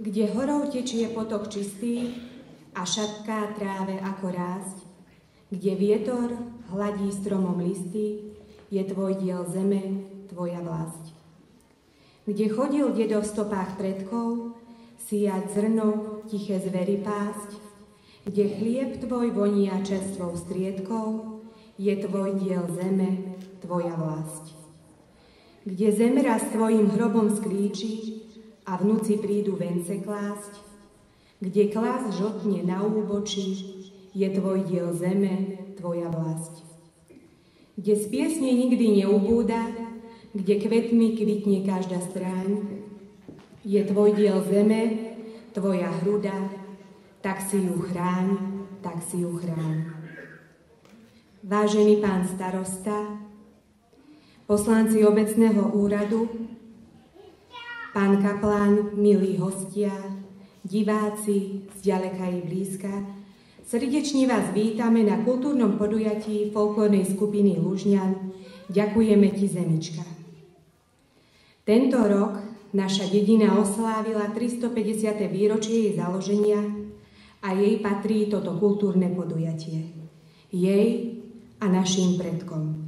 kde horou tečie potok čistý a šapká tráve ako rásť, kde vietor hladí stromom listy, je tvoj diel zeme, tvoja vlast. Kde chodil dedo v stopách predkov, síjať zrno, tiché zvery pásť, kde chlieb tvoj vonia čerstvou striedkou, je tvoj diel zeme, tvoja vlast. Kde zemra s tvojim hrobom sklíči a vnúci prídu vence klásť, kde klas žltne na úbočí, je tvoj diel zeme, tvoja vlast. Kde z piesne nikdy neubúda, kde kvetmi kvitne každá stráň, je tvoj diel zeme, tvoja hruda, tak si ju chráň, tak si ju chráň. Vážený pán starosta, poslanci obecného úradu, pán kaplán, milí hostia, diváci z ďaleka i blízka, srdečne vás vítame na kultúrnom podujatí folklórnej skupiny Lužňan. Ďakujeme ti, Zemička. Tento rok naša dedina oslávila 350. výročie jej založenia a jej patrí toto kultúrne podujatie. Jej a našim predkom.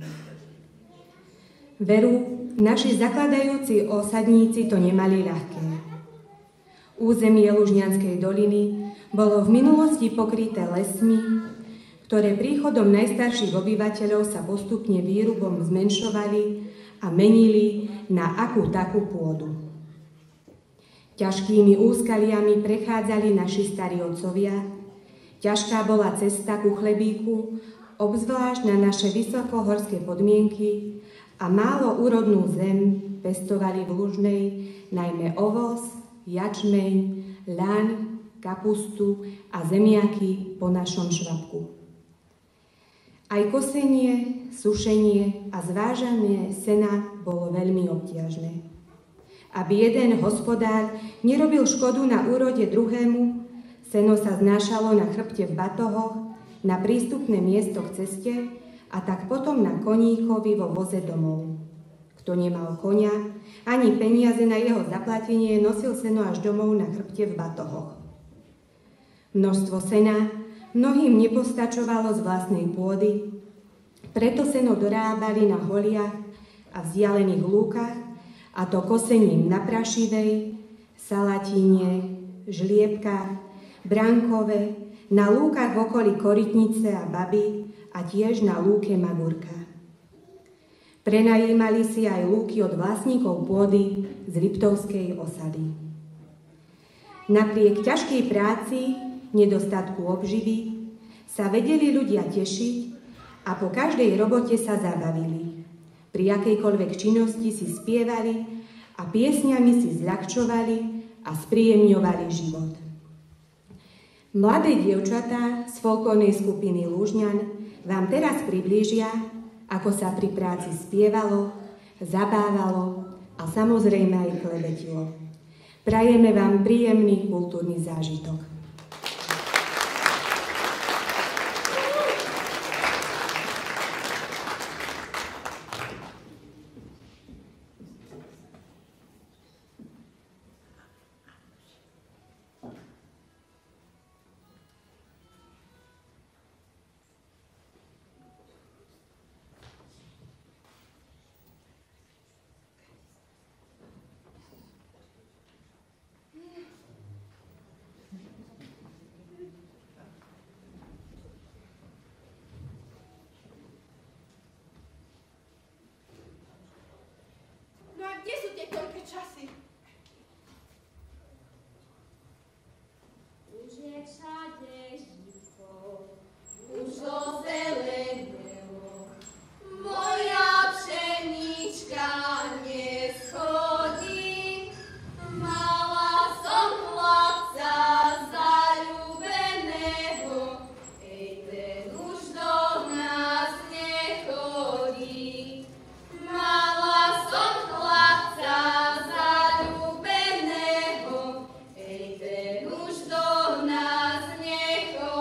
Veru, naši zakladajúci osadníci to nemali ľahké. Územie Lužňanskej doliny bolo v minulosti pokryté lesmi, ktoré príchodom najstarších obyvateľov sa postupne výrubom zmenšovali a menili na akú takú pôdu. Ťažkými úskaliami prechádzali naši starí otcovia, ťažká bola cesta ku chlebíku, obzvlášť na naše vysokohorské podmienky a málo úrodnú zem pestovali v Lužnej najmä ovoz, jačmeň, ľaň, kapustu a zemiaky po našom švabku. Aj kosenie, sušenie a zvážanie sena bolo veľmi obťažné. Aby jeden hospodár nerobil škodu na úrode druhému, seno sa znášalo na chrbte v batohoch, na prístupné miesto k ceste a tak potom na koníkovi vo voze domov. Kto nemal koňa, ani peniaze na jeho zaplatenie, nosil seno až domov na chrbte v batohoch. Množstvo sena mnohým nepostačovalo z vlastnej pôdy, preto seno dorábali na holiach a vzdialených lúkach, a to kosením na Prašivej, Salatíne, Žliebkách, Brankove, na lúkach v okolí Korytnice a Baby a tiež na lúke Magurka. Prenajímali si aj lúky od vlastníkov pôdy z Liptovskej osady. Napriek ťažkej práci, nedostatku obživy, sa vedeli ľudia tešiť a po každej robote sa zabavili. Pri akejkoľvek činnosti si spievali a piesňami si zľahčovali a spríjemňovali život. Mladé dievčatá z folklórnej skupiny Lužňan vám teraz priblížia, ako sa pri práci spievalo, zabávalo a samozrejme aj klebetilo. Prajeme vám príjemný kultúrny zážitok. Kde sú tie toľké časy? Už je všade živko, už ozelenelo, moja pšenička neschodí. Mala som chlapca zaľúbeného, ej ten už do nás nechodí. Mala som chlapca zaľúbeného, ej ten už do nás nechodí.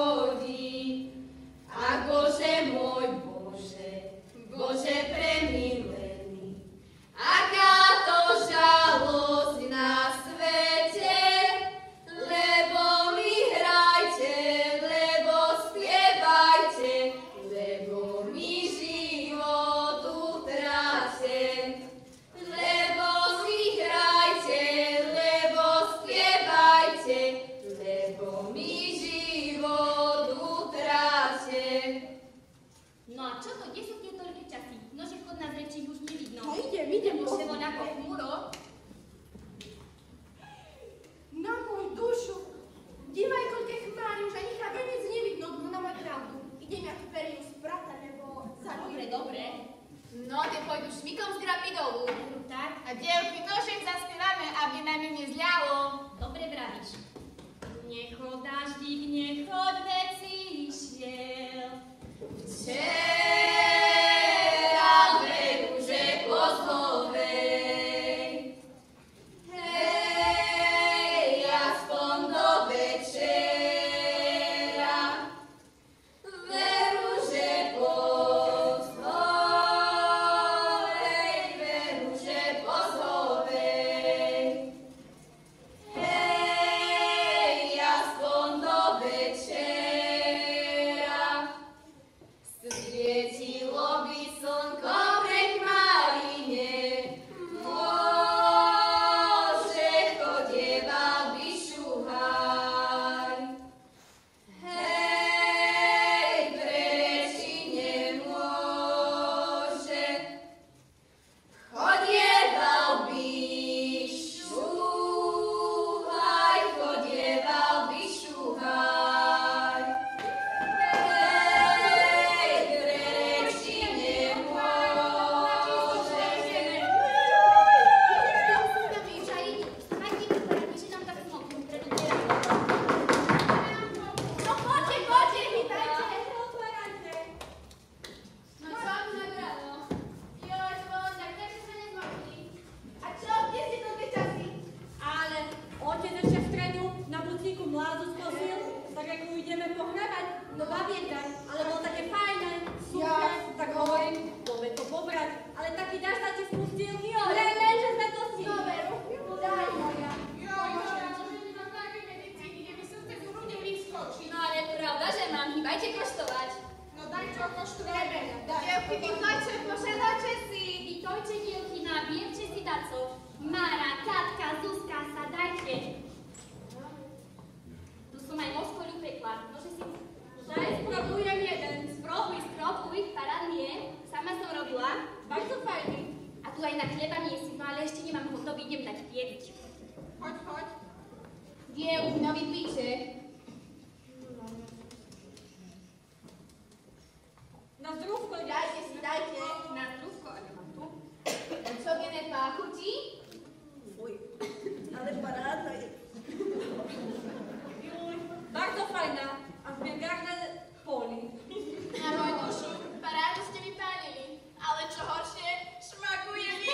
trošek zaspievame, aby nám ju nezľalo. Dobre vravíš. Nechoď daždík, nechoď veci išiel. Včera veru, že pozovej. Hej, aspoň do večera. Veru, že pozovej. Veru, že pozovej. Hej, aspoň do večera. Svietilo by slnko pre chmárine, môže chodieval by šuhaj. Hej, preči nemôže, chodieval by šuhaj, chodieval by šuhaj. Hej, preči nemôže. No poďte, vítajte. No čo tu nabralo? Joj, Božak, takže sa nezmokli. A čo, kde si to tie časy? Ale otec ešte v stredu na bucíku mládu skosil, tak ako ideme pohrávať, no babieta, ale bolo také fajné, super, tak hovorím, poďme to pobrať, ale taký dáš sa ti spustil, len, že sme to si. No veru, daj moja. Joj, Dora, čo že nemám také medicíny, kde by som cez hrude vyskočí. No ale je pravda, že mám, hýbajte koštovať. No daj čo koštuje. Dievky, vítajte, pošedáte si. Vítajte, dievčina, vierte si dacov. Mara, Katka, Zuzka, sadajte. Tu som aj moskoľu pekla, môže si... Daj, spróbujem jeden. Spróbuj, parádny je. Sama som robila. Bardzo fajný. A tu aj na chleba miesi, no ale ešte nemám hotový, idem dať piecť. Choď. Dievky, no vypíče. Na zdrówko, Dajte si, dajte. Na zdrówko, a nemám tu. Čo gene páchutí? Ale parádna je. Bardzo fajná. A zbiergarne poli. Na môj dušu, parádu ste vypálili. Ale čo horšie, šmakuje mi.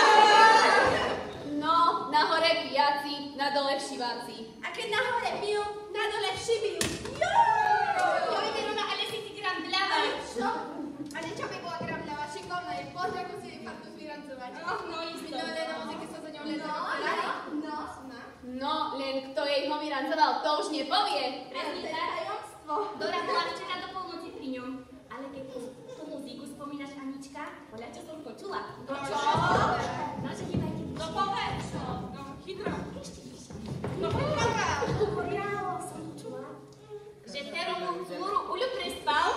No, na hore pijaci, na dole všiváci. A keď na hore pijú, na dole všibijú. Joj, Verona, ale si grambľava. Čo? Ale čo by bola grambľava? Šikovná je. Pozri, ako si jej fartu zvýrancovať. No, isto. Minulé na muziky sa za ňou len No. No, len kto jej ho vyrancoval, to už nepovie. Presne To je tak. tajomstvo. Dora bola včera do polnoci pri ňom. Ale keď tú muziku spomínaš, Anička, podľa čo som počula? No čo? No, že hýbajte. No povedz. No, chytrá. No Hovorilo som počula, že Teromu Flúru uľu prespal.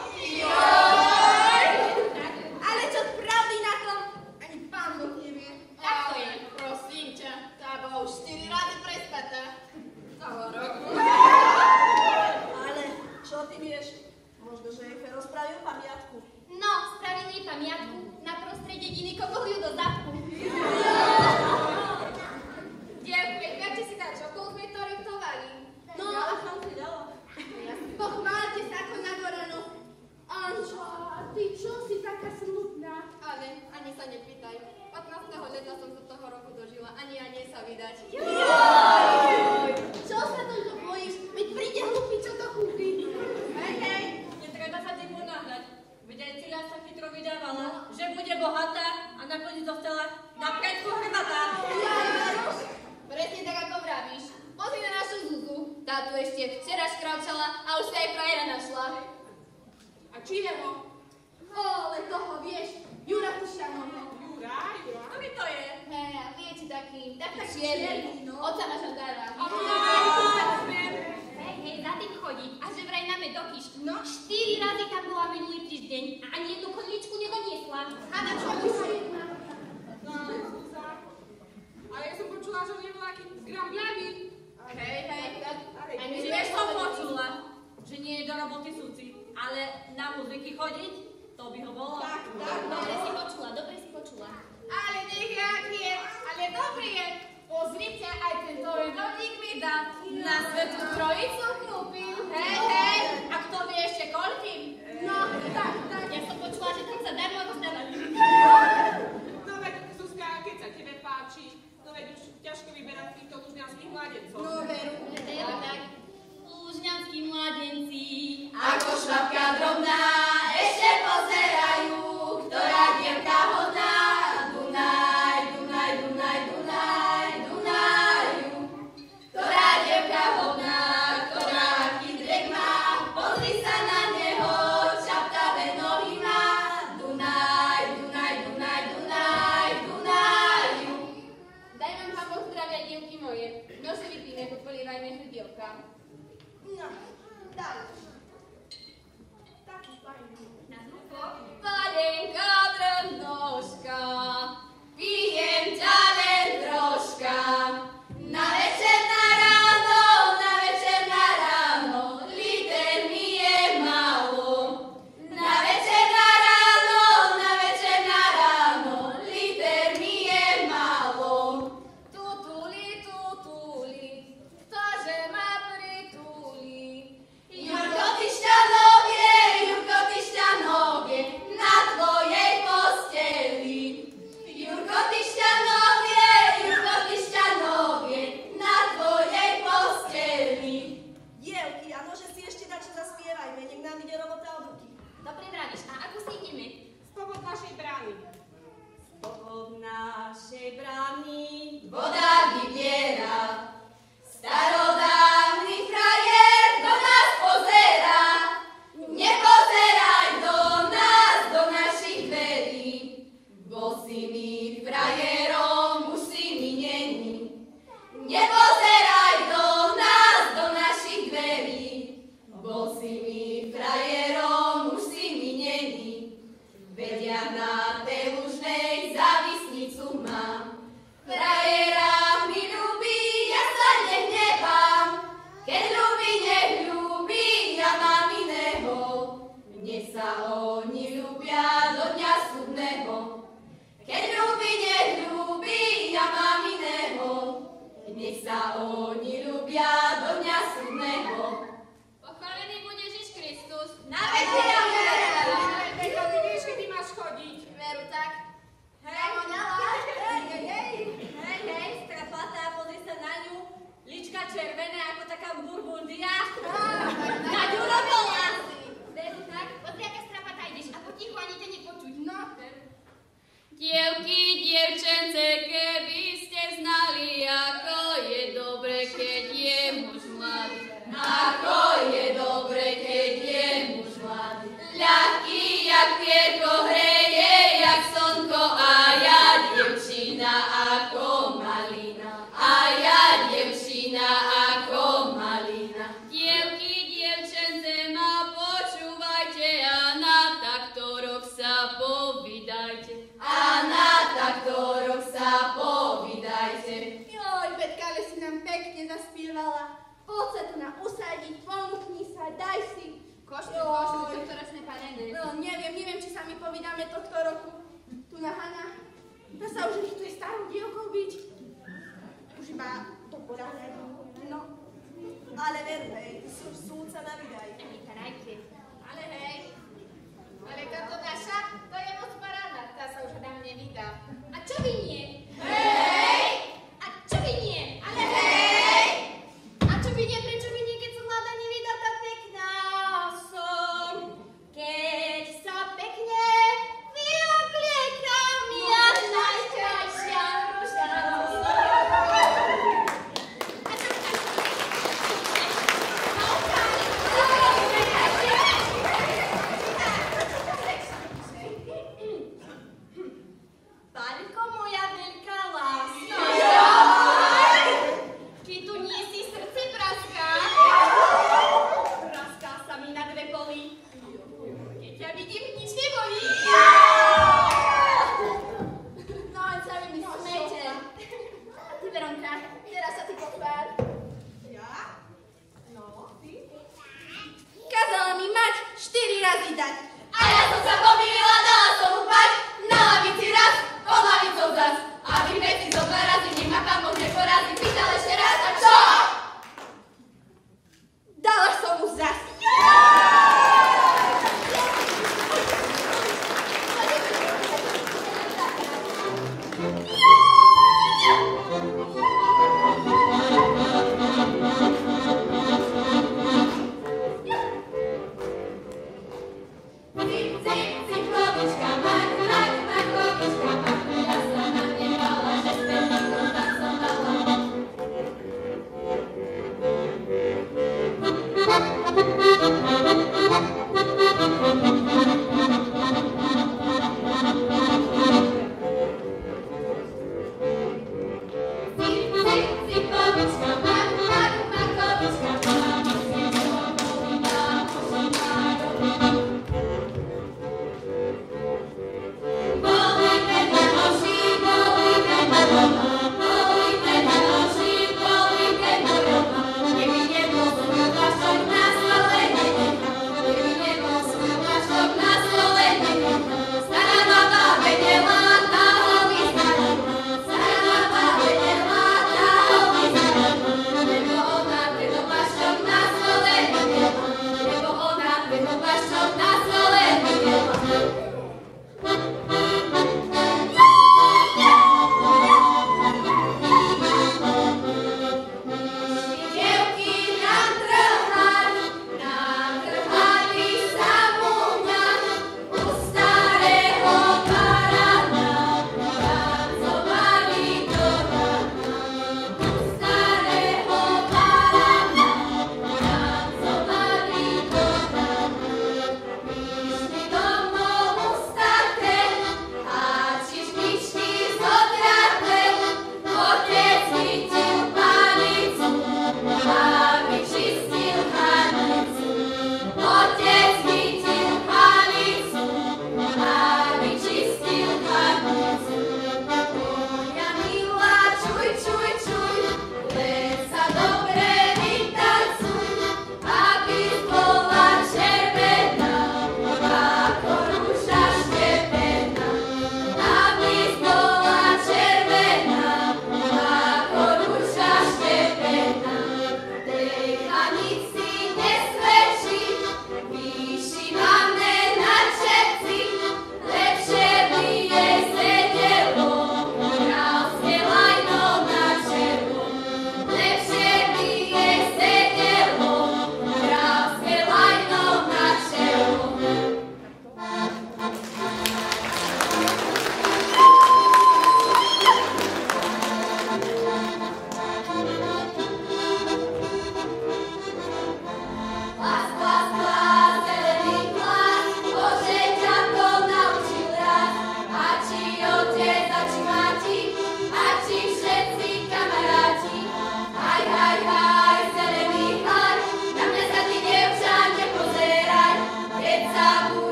Ale čo pravdy na tom, ani pán Boh nevie. Tak to je. Prosím ťa, tá bola už 4 razy prespatá. Toho roku. Ale čo ty vieš? Možno, že jej Fero spravil pamiatku. No, spravili jej pamiatku na prostred dediny, kokoľu do zadku. Dievky, viete si dať, okolo sme to ryktovali. No, a som si dala. Pochváľte sa ako na Doranu. Ančo, a ty čo si taká smutná? Ale ani sa nepýtaj. 15. leta som sa toho roku dožila. Ani sa vydať. Čo sa to bojíš? Veď príde hlupý, čo to kúpi. Hej. Netreba sa tým ponáhľať. Veď aj Cila sa chytro vydávala, že bude bohatá a nakoniec zostala na predku hrbata. Presne tak, ako vravíš. Pozri na našu Zuzu. Tá tu ešte včera škraučala a už sa aj frajera našla. A čieho? Ale toho vieš, Jura Pušťanovho. Juraj. Ktorý to je? Hej, a viete, taký čierny, no. oca na žandára. Hej, za tým chodí. A že vraj na medokyš. No, 4 razy tam bola minulý týždeň a ani jednu konličku nedoniesla. A na čo už jedna? Ale ja som počula, že on je voľaký grambľavý. Hej, tak aj my Tiež som počula, že nie je do roboty súci, ale na muziky chodiť, to by ho bolo. Tak. Dobre si počula. Ale nech jak je, ale Aké dobrý je. Pozrite, aj tento redovník mi dá. Na Svetú Trojicu kúpil. Hej, a kto vie ešte koľkým? No, tak. Ja som počula, že tam sa darmo rozdávali. No veď, Zuzka, keď sa tebe páči, no veď už ťažko vyberať týchto lužňanských mladencov. No veru. Tak. Lužňanskí mladenci. Ako švabka drobná, ešte pozerajú, ktorá dievka hodná. Dunaj, Dunaj, Dunaj, Dunaj, Dunaju. Ktorá dievka hodná, ktorá aký drek má, pozri sa na neho, čaptavé nohy má. Dunaj, Dunaj, Dunaj, Dunaj, Dunaju. Daj nám Pán Boh zdravia, dievky moje. No si vypíme, podpolievajme dievka. No, daj. Taký fajný. Palenka drobnožka, pijem ťa len troška. Na večer na ráno, liter mi je málo. Na večer na ráno, liter mi je málo. Tutuli, ktože ma prituli. Jurko, ty šťanogie, na tvojej posteli. Jurko, ty šťanogie, na tvojej posteli. Dievky, a nože si ešte dačo zaspievajme, nech nám ide robota od ruky. Dobre vravíš, a ako si ideme? Spod našej brány. Od našej brány. Voda vybiera, starodávny frajer do nás pozerá. Nepozeraj do nás, do našich dverí, bo si mi frajerom, už si mi není. Nepozeraj do nás, do našich dverí, bo si mi frajerom, už si mi není. Vedia na tej lužnej závisnicu mám, frajera mi ľúbi, ja sa nehnevám. Keď ľúbi, nech ľúbi, ja mám iného. Mne sa oni ľúbia do dňa súdneho. Keď ľúbi, nech ľúbi, ja mám iného. Nech sa oni ľúbia do dňa súdneho. Pochválený bude Ježiš Kristus. Na veky amen. Veď, ty vieš, kedy máš chodiť. Veru tak. Hej, strapatá, pozri sa na ňu. Lička červené ako taká burbundia. Na ďuro bola. Veru tak. Pozri, aká strapatá ideš a potichu ani ťa nepočuť. No. Dievky, dievčence, keby ste znali, ako je dobre, keď je muž mladý. Ako je dobre, keď je muž mladý. Ľahký, jak pierko hreje, jak slnko, a ja dievčina ako malina. A ja dievčina ako malina. Dievky, dievčence, ma počúvajte a na taktoroch sa povydajte. A na taktoroch sa povydajte. Joj, Betka, ale si nám pekne zaspievala. Poď sa tu na usadiť, pomkni sa, daj si. Koštu, tohtoročné panene. No, neviem, či sa my povídame tohto roku. Tu na Hana. To sa už nechce starou dievkou byť. Už iba to podáme. No. Ale veru, hej, súdca na vydaj. Ale hej. Ale táto naša, to je moc parádna. Tá sa už dám nevydá. A čo by nie? Hej! A čo by nie? Ale hej! A čo by nie? Prečo by nie, keď som mladá nevydá, tá pekná som? Keď sa pekne vyobliekam, ja najkrajšia ruša. Pánko, moja veľká láska. Ty tu nie si srdce praská. Praská sa mi na dve poli. Keď ťa vidím, nič nebolí. No, sa mi smejte. A ty, Veronka, teraz sa ty pochvál. Ja? No, ty? Kazala mi mať 4 razy dať. A ja som sa pomýlila, dala som mu pať. Na lavici raz, pod lavicou zas. Aby veci zobrala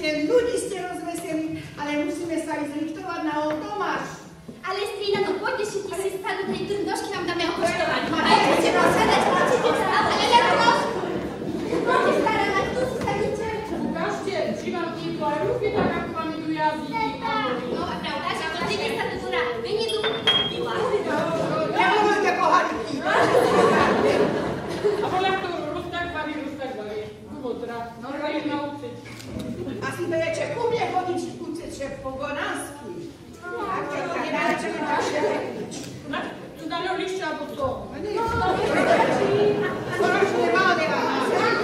Len ľudí ste rozveseli, ale musíme sa aj zrichtovať na old Tomáš. Ale strýna, no poďte, že ti si stanú tej trndošky, vám dáme okoštovať. Aj musíte rozhľadať, počíte sa, ale len trošku. Poďte, stará, na tu si sadíte. Ukážte, či vám títo aj ruky tak, ako vám idú jazyky. No a pravda, že pozrite sa tu na menidu. Nehovorte pohádky. A podľa toho roztak varí. Dôvodra, no aj naučiť. Asi budete ku mne chodiť uteče po gonánsky. Tu daľo lišťa, alebo co? Konečne máde vám.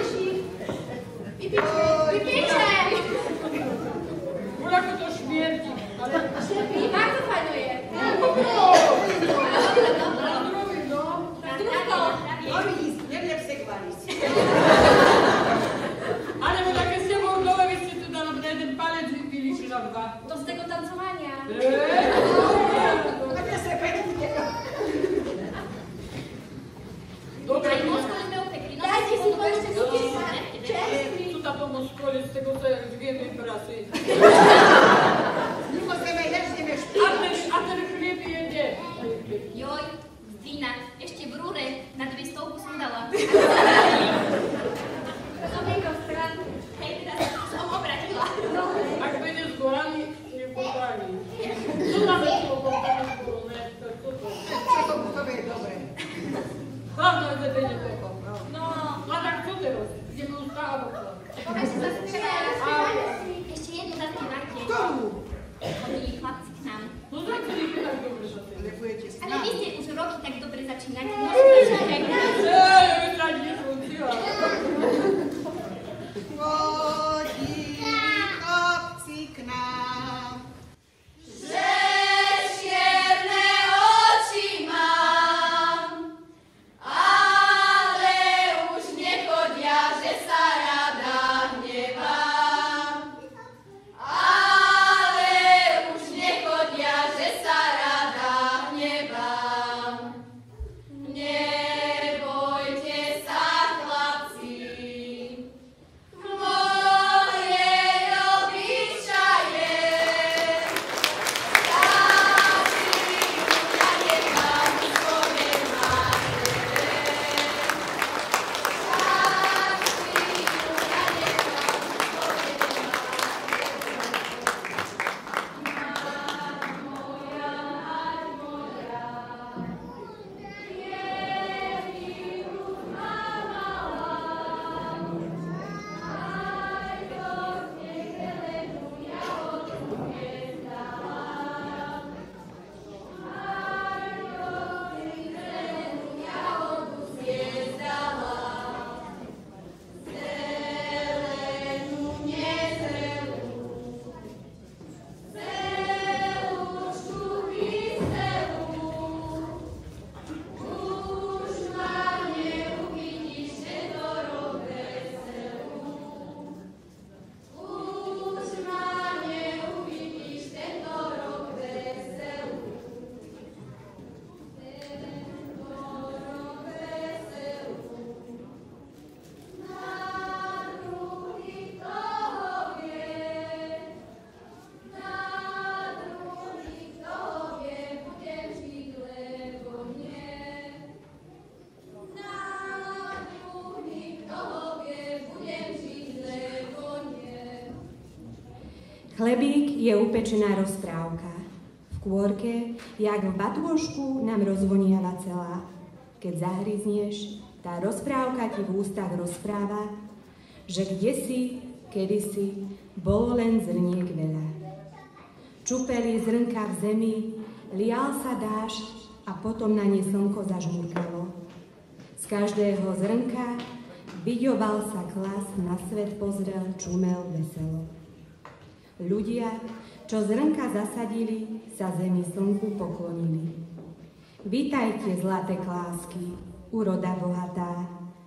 Vypíče! Voľako to šmierdí, ale... Bardzo fajno je. Ale bo tak ste bol dole, vy ste tu dali na jeden palec vypili, či na dva. To z tego tancowania. Dobre, Aj mocno sme upekli. No, Dajte si pošte tu tá pomoc skôli z tego sa zgiemy prasy. A ten chlieb jede. Joj, Zdina, ešte v rúre na 200 som dala. Sobienko v stranu. Hej, teraz som obratila. Ak bude z gorami, nie potáni. Tu na mesto potáni skôrne, tak toto. Hlavno je zebe nekoho. No, A tak co teraz? Ideme ustávo. pokažte sa ešte jednu zaspievajte. Chodili chlapci k nám. No tak to nie tak dobre, že ty. Ale vy ste už roky tak dobre začínate. Môžete začať aj nás. Vytrať nefunkcia. Chodí chlapci k nám. Že čierne oči mám, ale už nechodia, že sa rada hnevám. Ale už nechodia, že sa rada hnevám. Nebojte sa, chlapci, moje obyčaje. Chlebík je upečená rozprávka. V kôrke, jak v batôžku, nám rozvoniava celá. Keď zahryzneš, tá rozprávka ti v ústach rozpráva, že kdesi, kedysi, bolo len zrniek veľa. Čupeli zrnka v zemi, lial sa dážď a potom na ne slnko zažmurkalo. Z každého zrnka vyďoval sa klas, na svet pozrel, čumel veselo. Ľudia, čo zrnka zasadili, sa zemi slnku poklonili. Vítajte, zlaté klásky, úroda bohatá,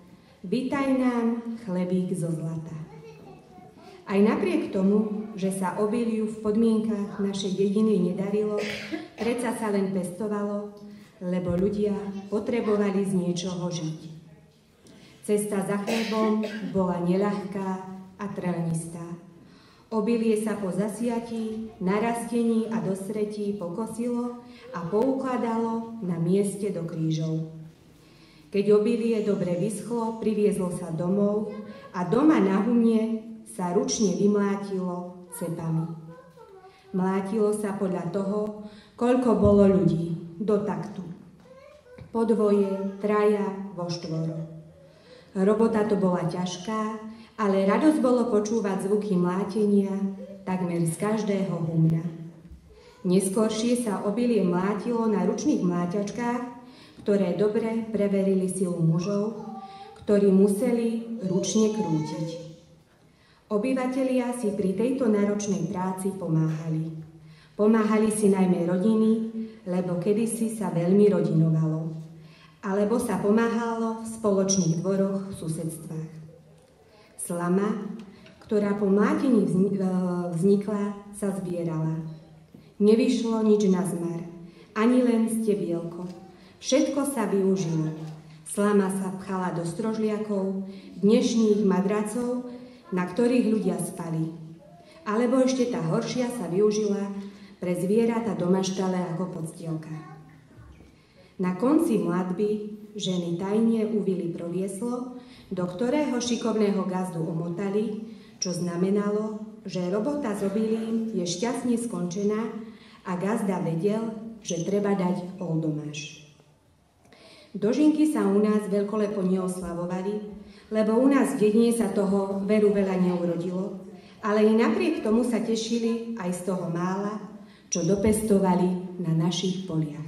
vítaj nám, chlebík zo zlata. Aj napriek tomu, že sa obiliu v podmienkach našej dediny nedarilo, predsa sa len pestovalo, lebo ľudia potrebovali z niečoho žiť. Cesta za chlebom bola neľahká a trelnistá. Obilie sa po zasiatí, narastení a dosretí pokosilo a poukladalo na mieste do krížov. Keď obilie dobre vyschlo, priviezlo sa domov a doma na hunie sa ručne vymlátilo cepami. Mlátilo sa podľa toho, koľko bolo ľudí, do taktu. Po dvoje, traja, vo štvoro. Robota to bola ťažká, ale radosť bolo počúvať zvuky mlátenia takmer z každého humna. Neskôršie sa obilie mlátilo na ručných mláťačkách, ktoré dobre preverili silu mužov, ktorí museli ručne krútiť. Obyvatelia si pri tejto náročnej práci pomáhali. Pomáhali si najmä rodiny, lebo kedysi sa veľmi rodinovalo. Alebo sa pomáhalo v spoločných dvoroch v susedstvách. Slama, ktorá po mlátení vznikla, sa zbierala. Nevyšlo nič na zmar, ani len stebielko. Všetko sa využilo. Slama sa pchala do strožliakov, dnešných madracov, na ktorých ľudia spali. Alebo ešte tá horšia sa využila pre zvieratá do maštale ako podstielka. Na konci mladby ženy tajne uvili provieslo, do ktorého šikovného gazdu omotali, čo znamenalo, že robota s obilím je šťastne skončená a gazda vedel, že treba dať oldomáš. Dožinky sa u nás veľkolepo neoslavovali, lebo u nás v dedine sa toho veru veľa neurodilo, ale i napriek tomu sa tešili aj z toho mála, čo dopestovali na našich poliach.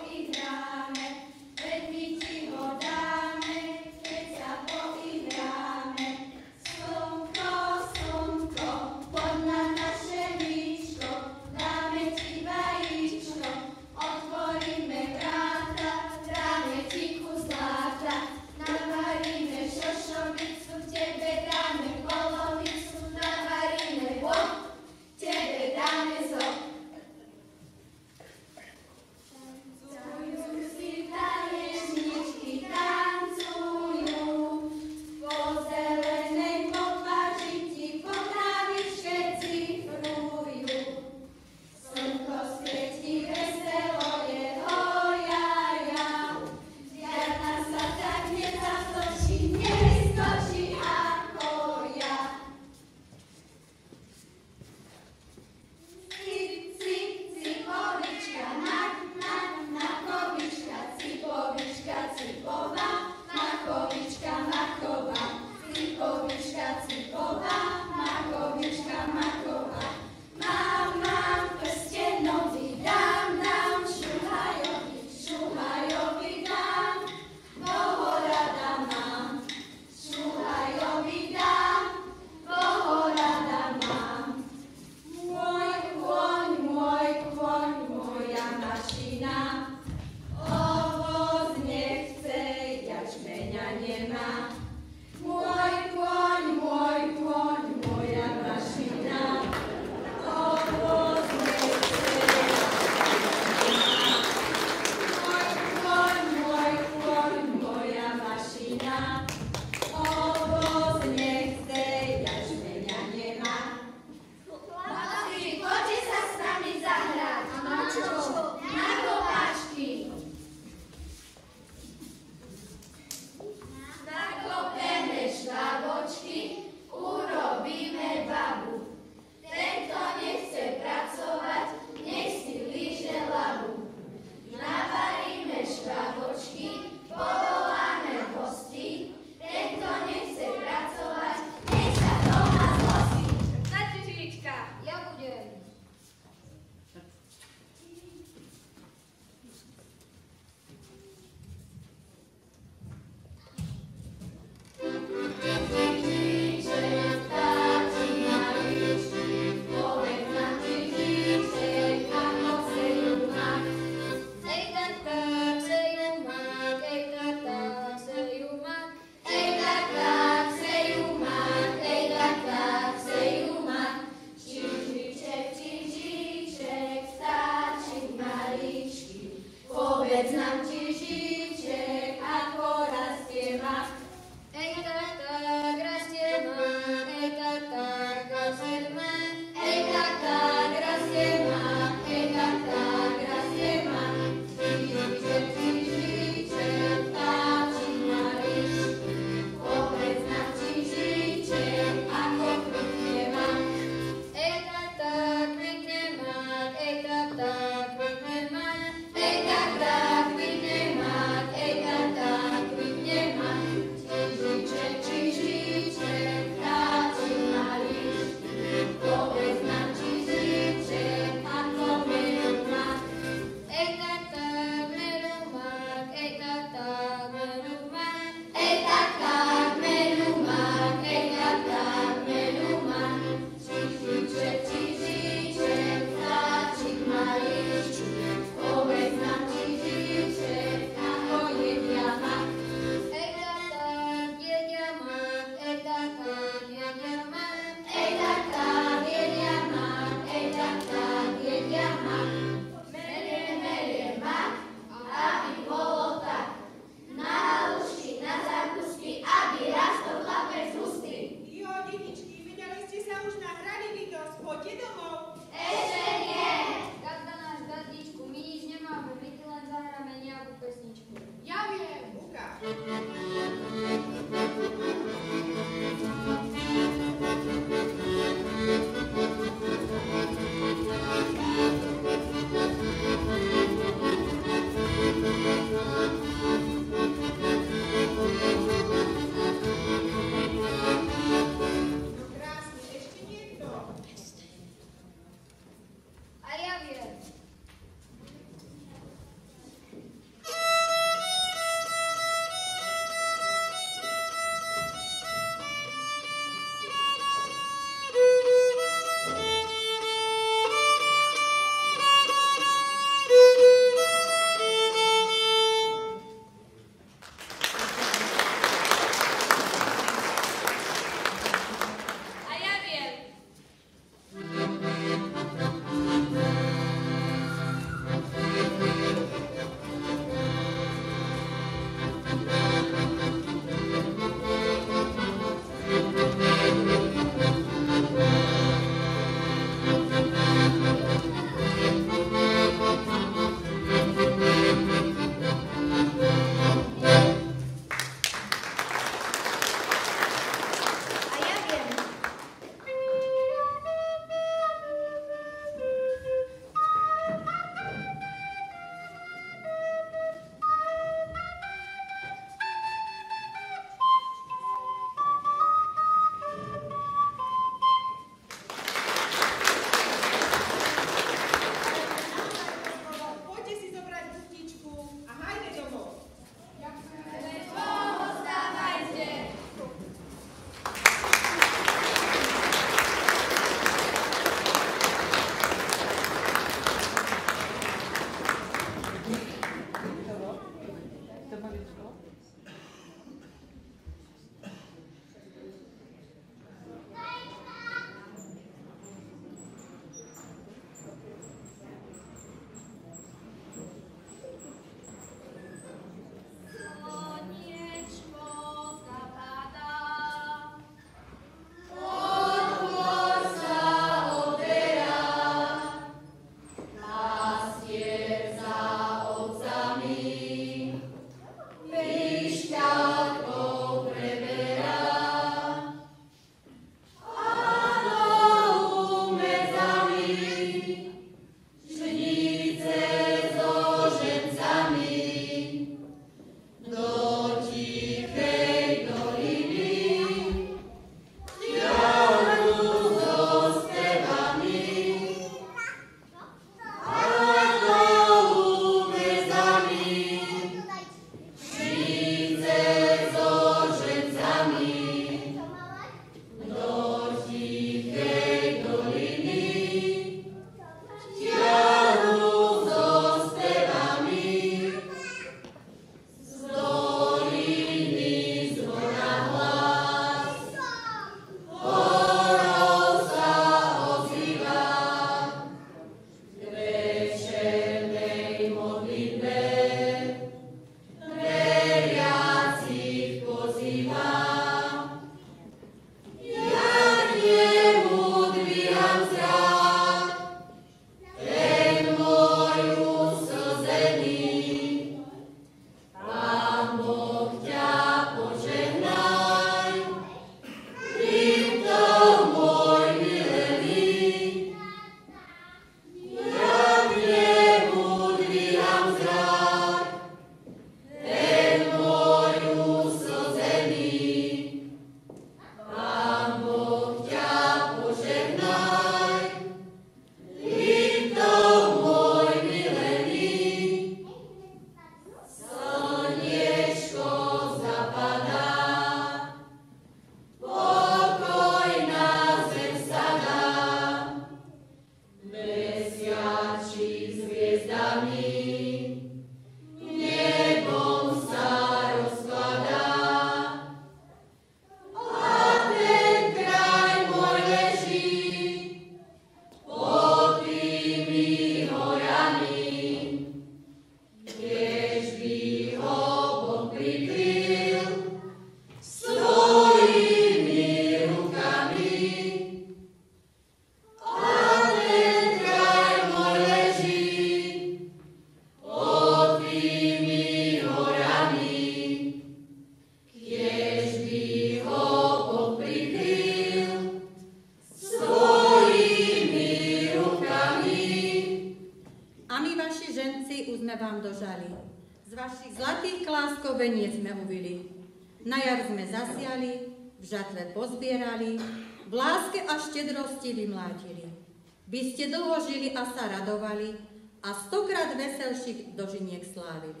vám dožali. Z vašich zlatých kláskov veniec sme uvili. Na jar sme zasiali, v žatve pozbierali, v láske a štedrosti vymlátili. By ste dlho žili a sa radovali a 100-krát veselších dožiniek slávili.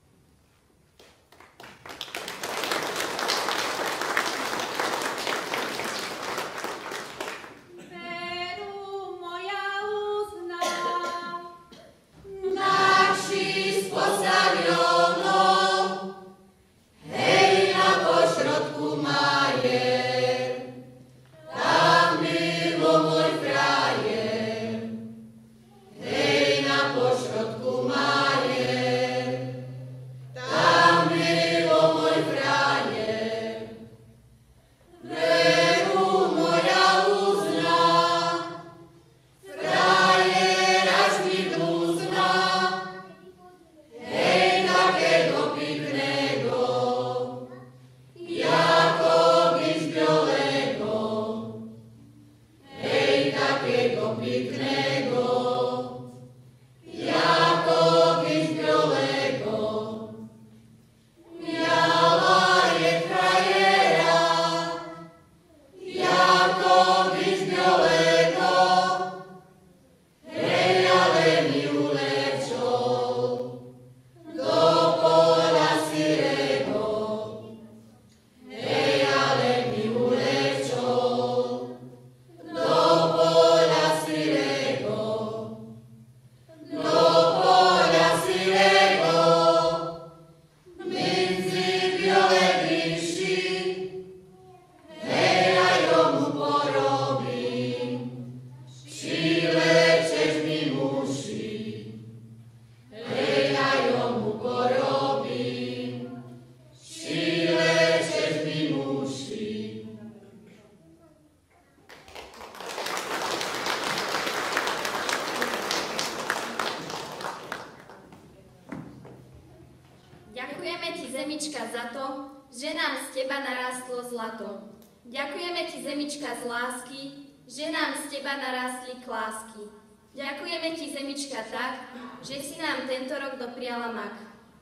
Zemička, za to, že nám z teba narástlo zlato. Ďakujeme ti, Zemička, z lásky, že nám z teba narástli klásky. Ďakujeme ti, Zemička, tak, že si nám tento rok dopriala mak.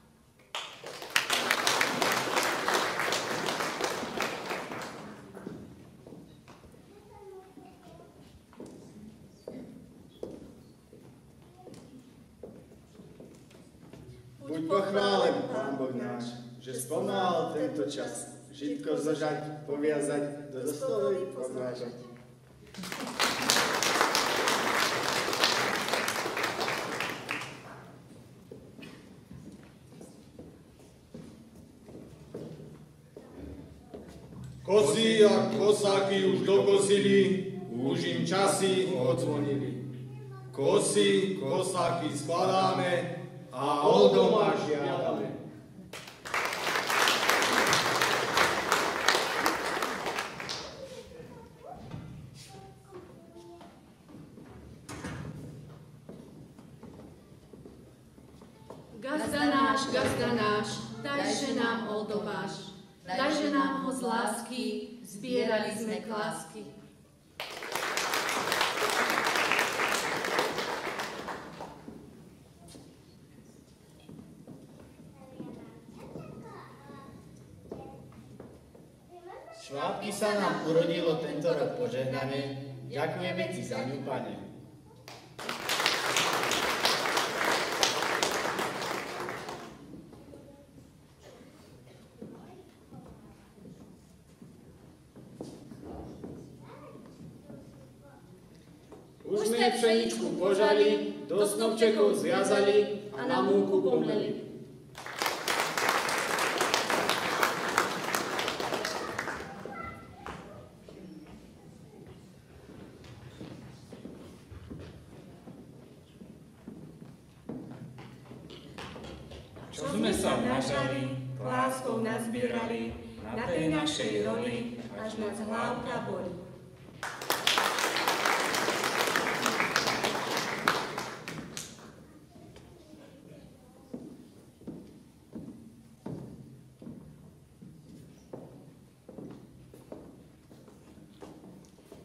Buď pochválen, Pán Boh náš, že spomáhal tento čas, žitko zožať, poviazať, do stolí pozvážať. Kozy a kosáky už dokosili, už im časy odzvonili. Kosy, kosáky skladáme a od doma žiadame. Gazda náš, dajže nám oldobáš, dajže nám ho z lásky, zbierali sme klásky. Švábky sa nám urodilo tento rok požehnané, ďakujeme ti za ňu, Pane. Už sme pšeničku požali, do snopčekov zviazali a na múku pomleli. Čo sme sa nažali, láskou nazbierali, na tej našej roli, až nás hlávka boli.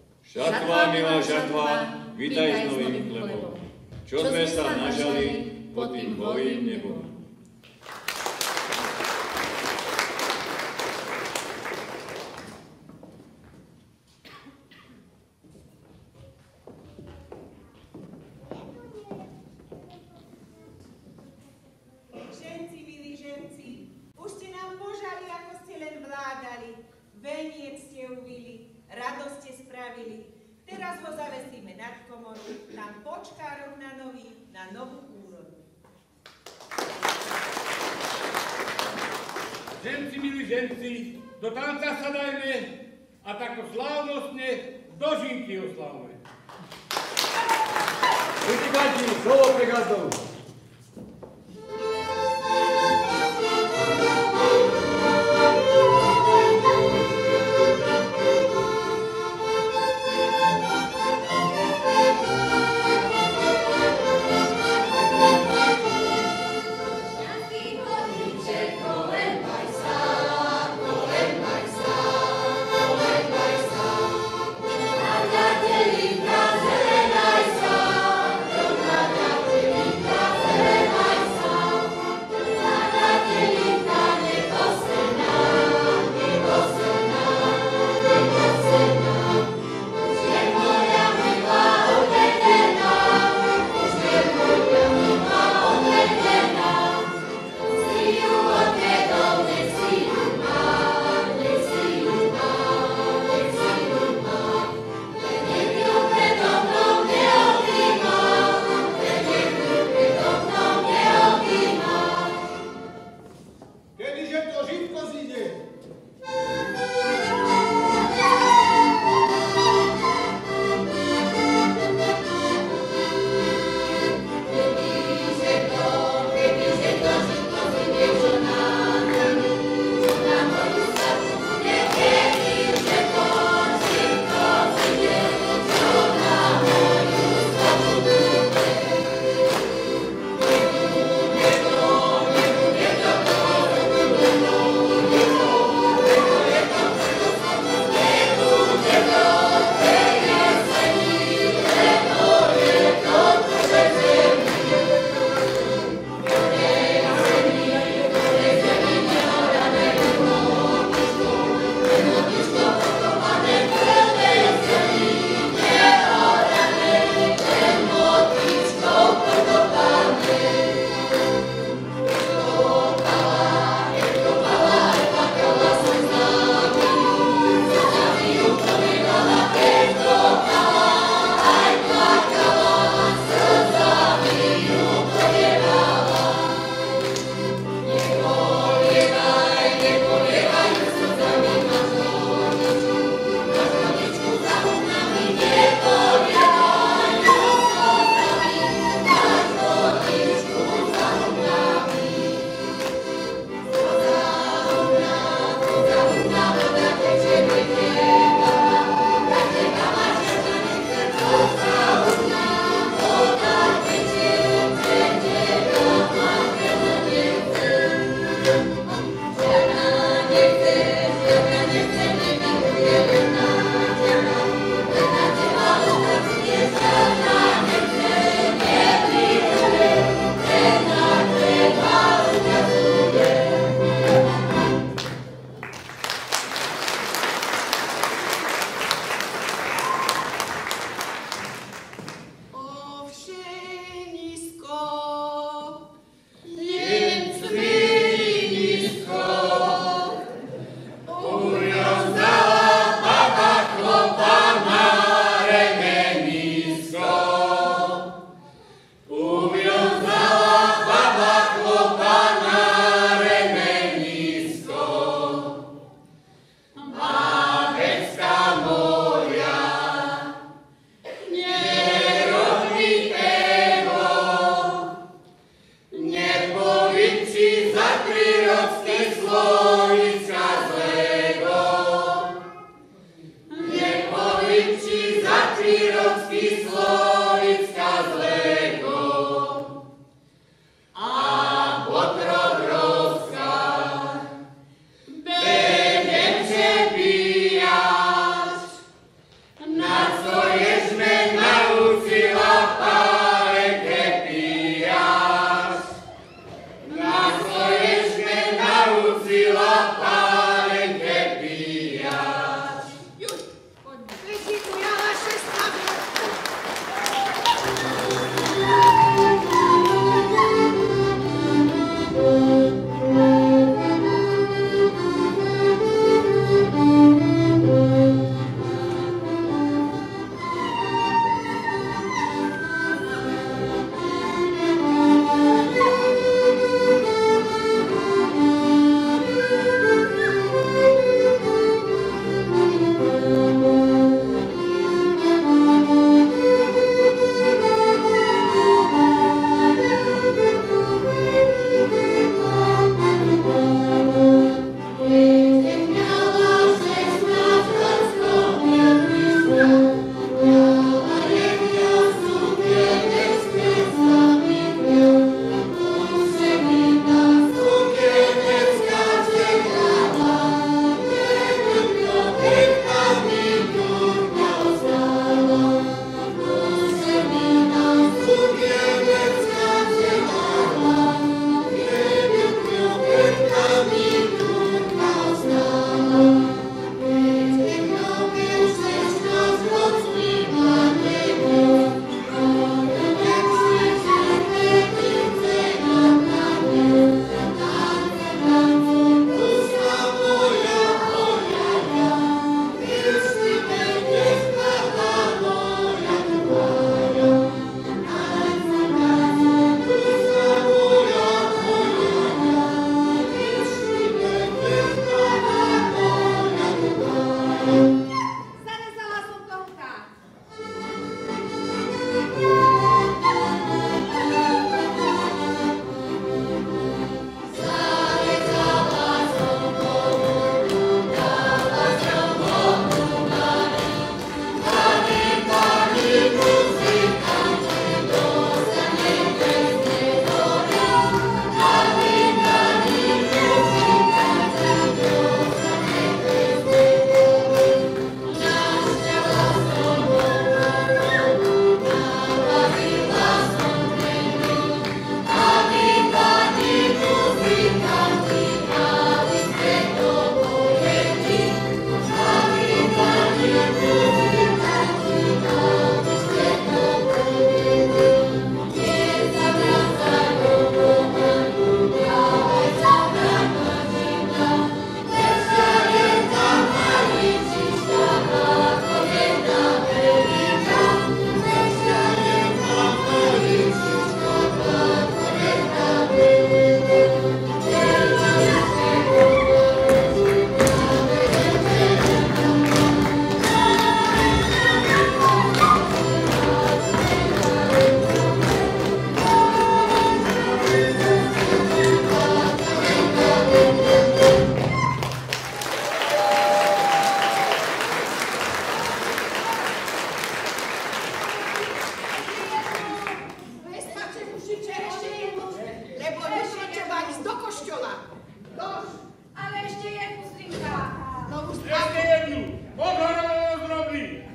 Žatva, milá žatva, vitaj s novým chlebom. Čo sme sa nažali, pod tým holým nebom. Ženci, milí ženci, už ste nám požali, ako ste len vládali. Veniec ste uvili, radosť ste spravili. Teraz ho zavesíme nad komoru, tam počká rok na novú úrodu. Ženci, milí ženci, do tanca sa dajme a tako slávnostne dožinky oslavme. Vytýkajte, slovo pre gazdov. Zelená sa,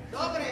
Dobre.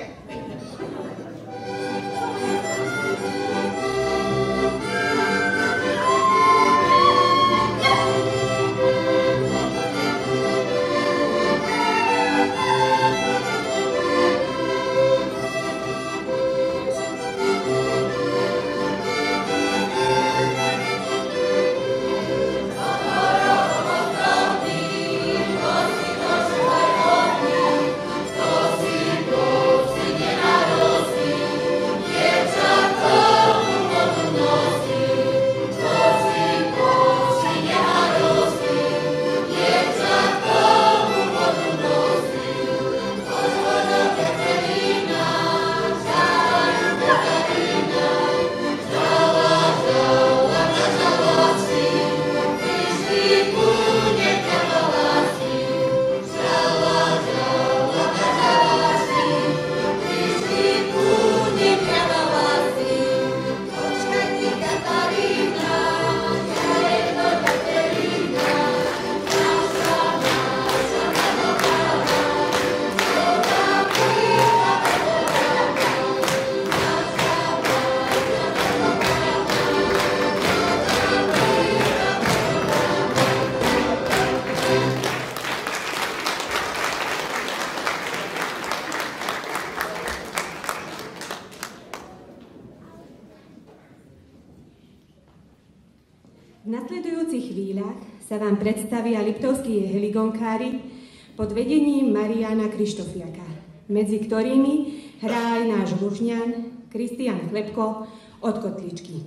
V nasledujúcich chvíľach sa vám predstavia liptovskí heligonkári pod vedením Mariána Krištofiaka, medzi ktorými hrá aj náš Lužňan Kristián Chlebko od Kotličky.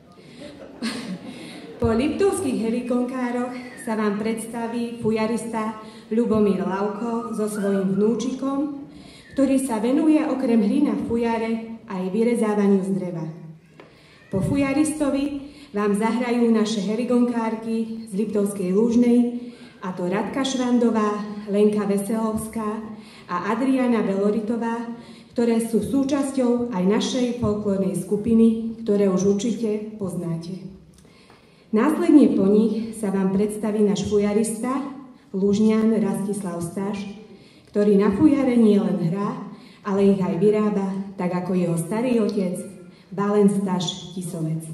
Po liptovských heligonkároch sa vám predstaví fujarista Ľubomír Lavko so svojím vnúčikom, ktorý sa venuje okrem hry na fujare aj vyrezávaniu z dreva. Po fujaristovi vám zahrajú naše heligonkárky z Liptovskej Lúžnej, a to Radka Švandová, Lenka Veselovská a Adriana Beloritová, ktoré sú súčasťou aj našej folklórnej skupiny, ktoré už určite poznáte. Následne po nich sa vám predstaví náš fujarista, Lužňan Rastislav Staš, ktorý na fujare nie len hrá, ale ich aj vyrába, tak ako jeho starý otec, Balen Staš Tisovec.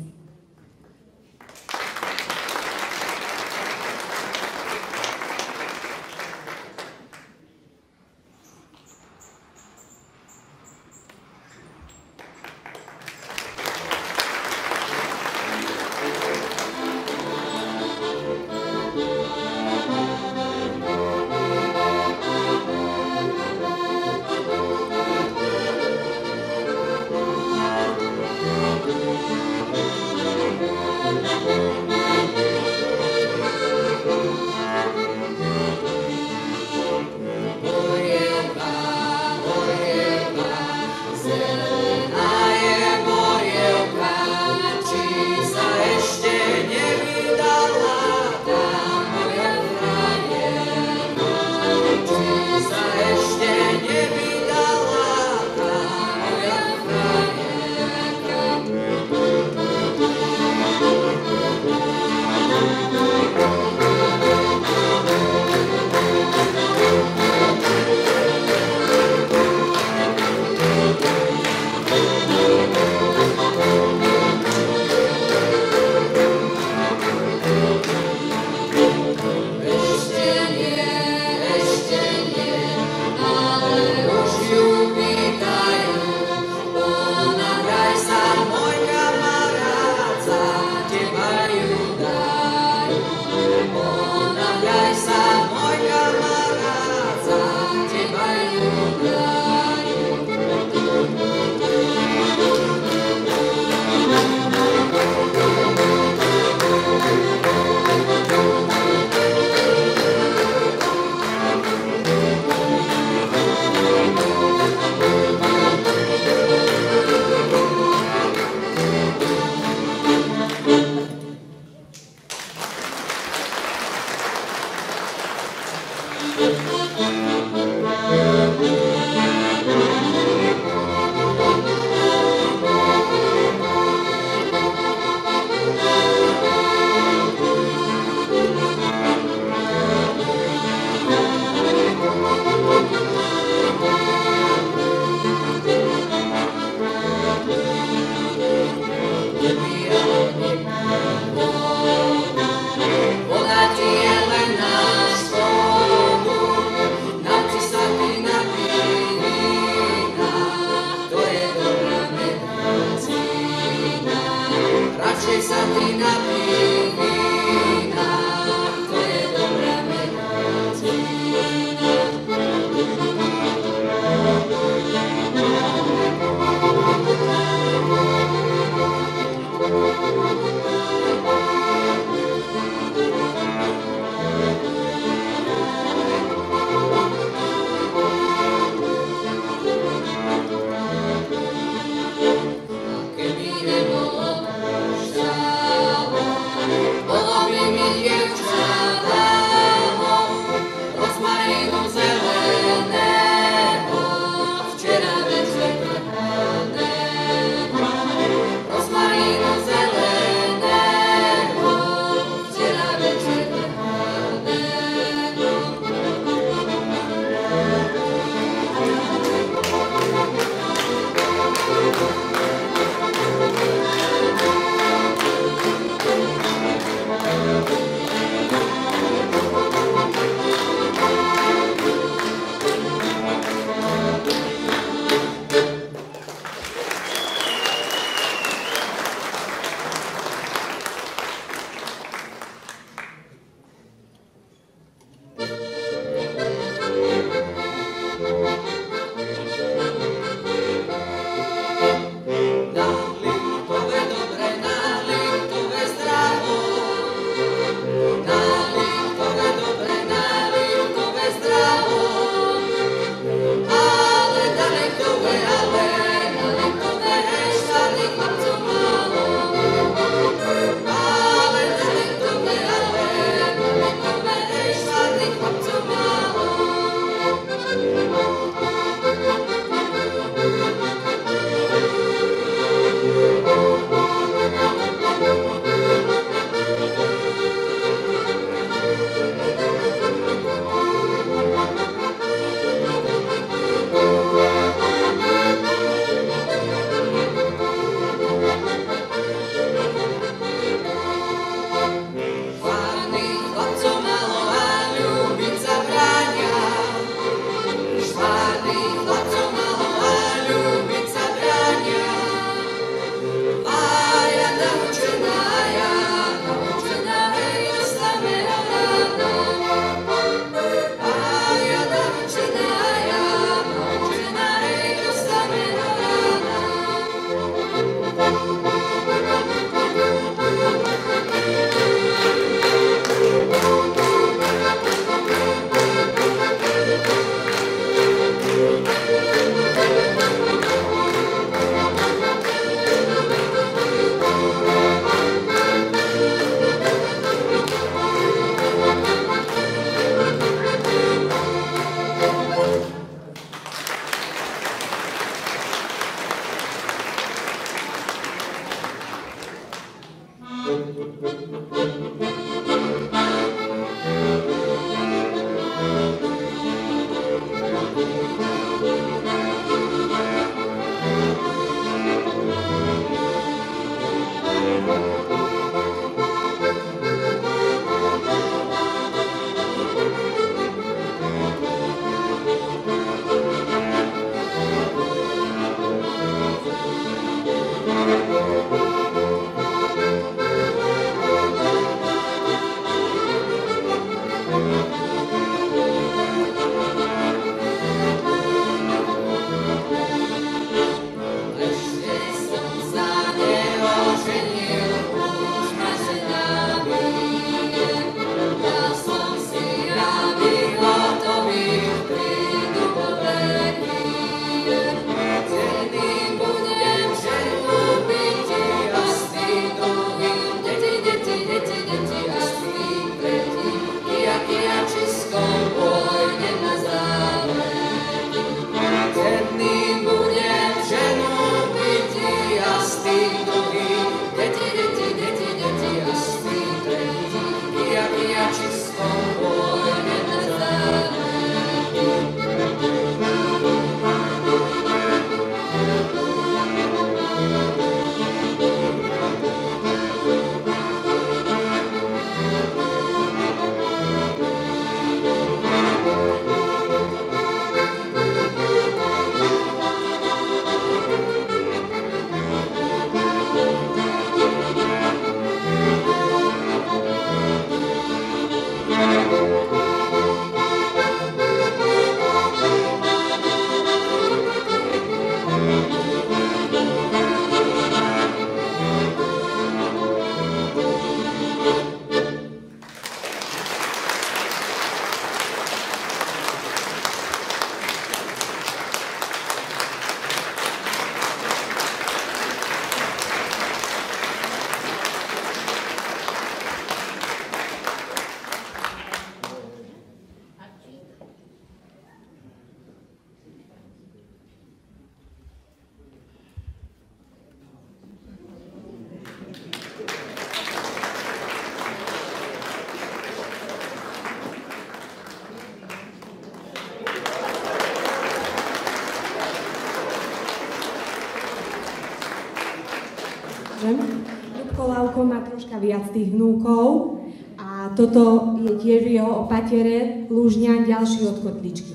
Ľubko Lavko má troška viac tých vnúkov a toto je tiež jeho opatere, Lúžňan, ďalší od Kotličky.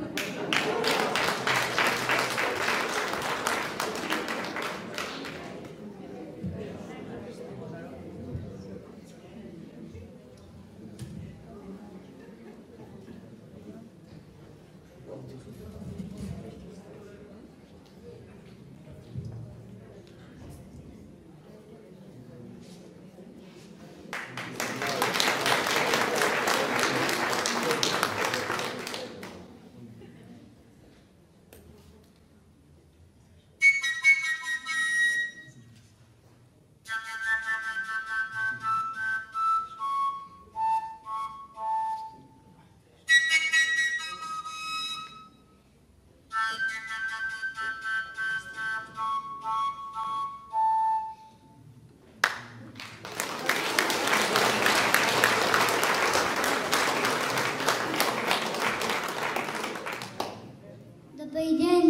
Dobrý deň.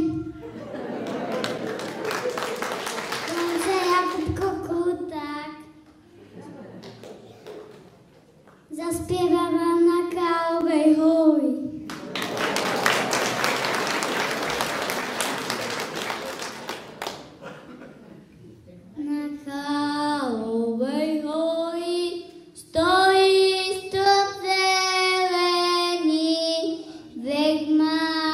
Volám sa Jakubko Kruták. Zaspievam vám na Kráľovej hori. Na Kráľovej hori stojí stĺp zelený, vek má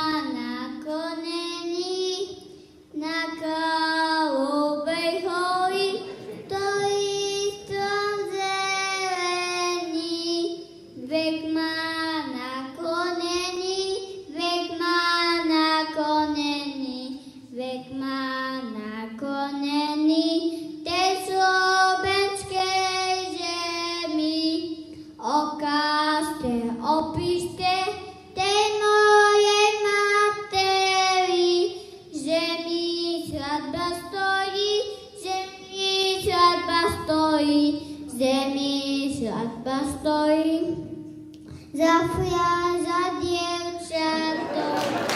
na Kráľovej hori stojí strom zelený, vek má naklonený, vek má naklonený, vek má naklonený tej slovenskej zemi. Okážte, opíšte tej mojej materi, že mi svadba stojí, zemi svadba stojí, zafriaza dievčato.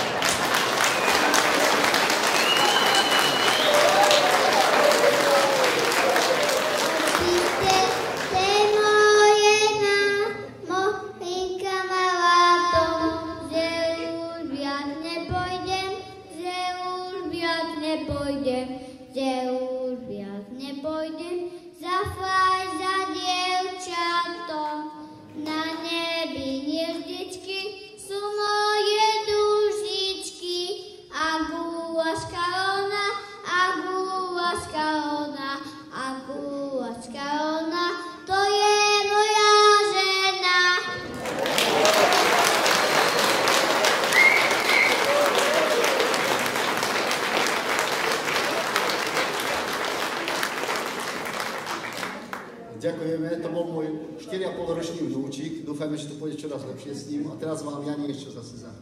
Ďakujeme, to bol môj 4,5-ročný vnúčik. Dúfajme, že to pôjde čoraz lepšie s ním. A teraz vám ja niečo zase zahrám.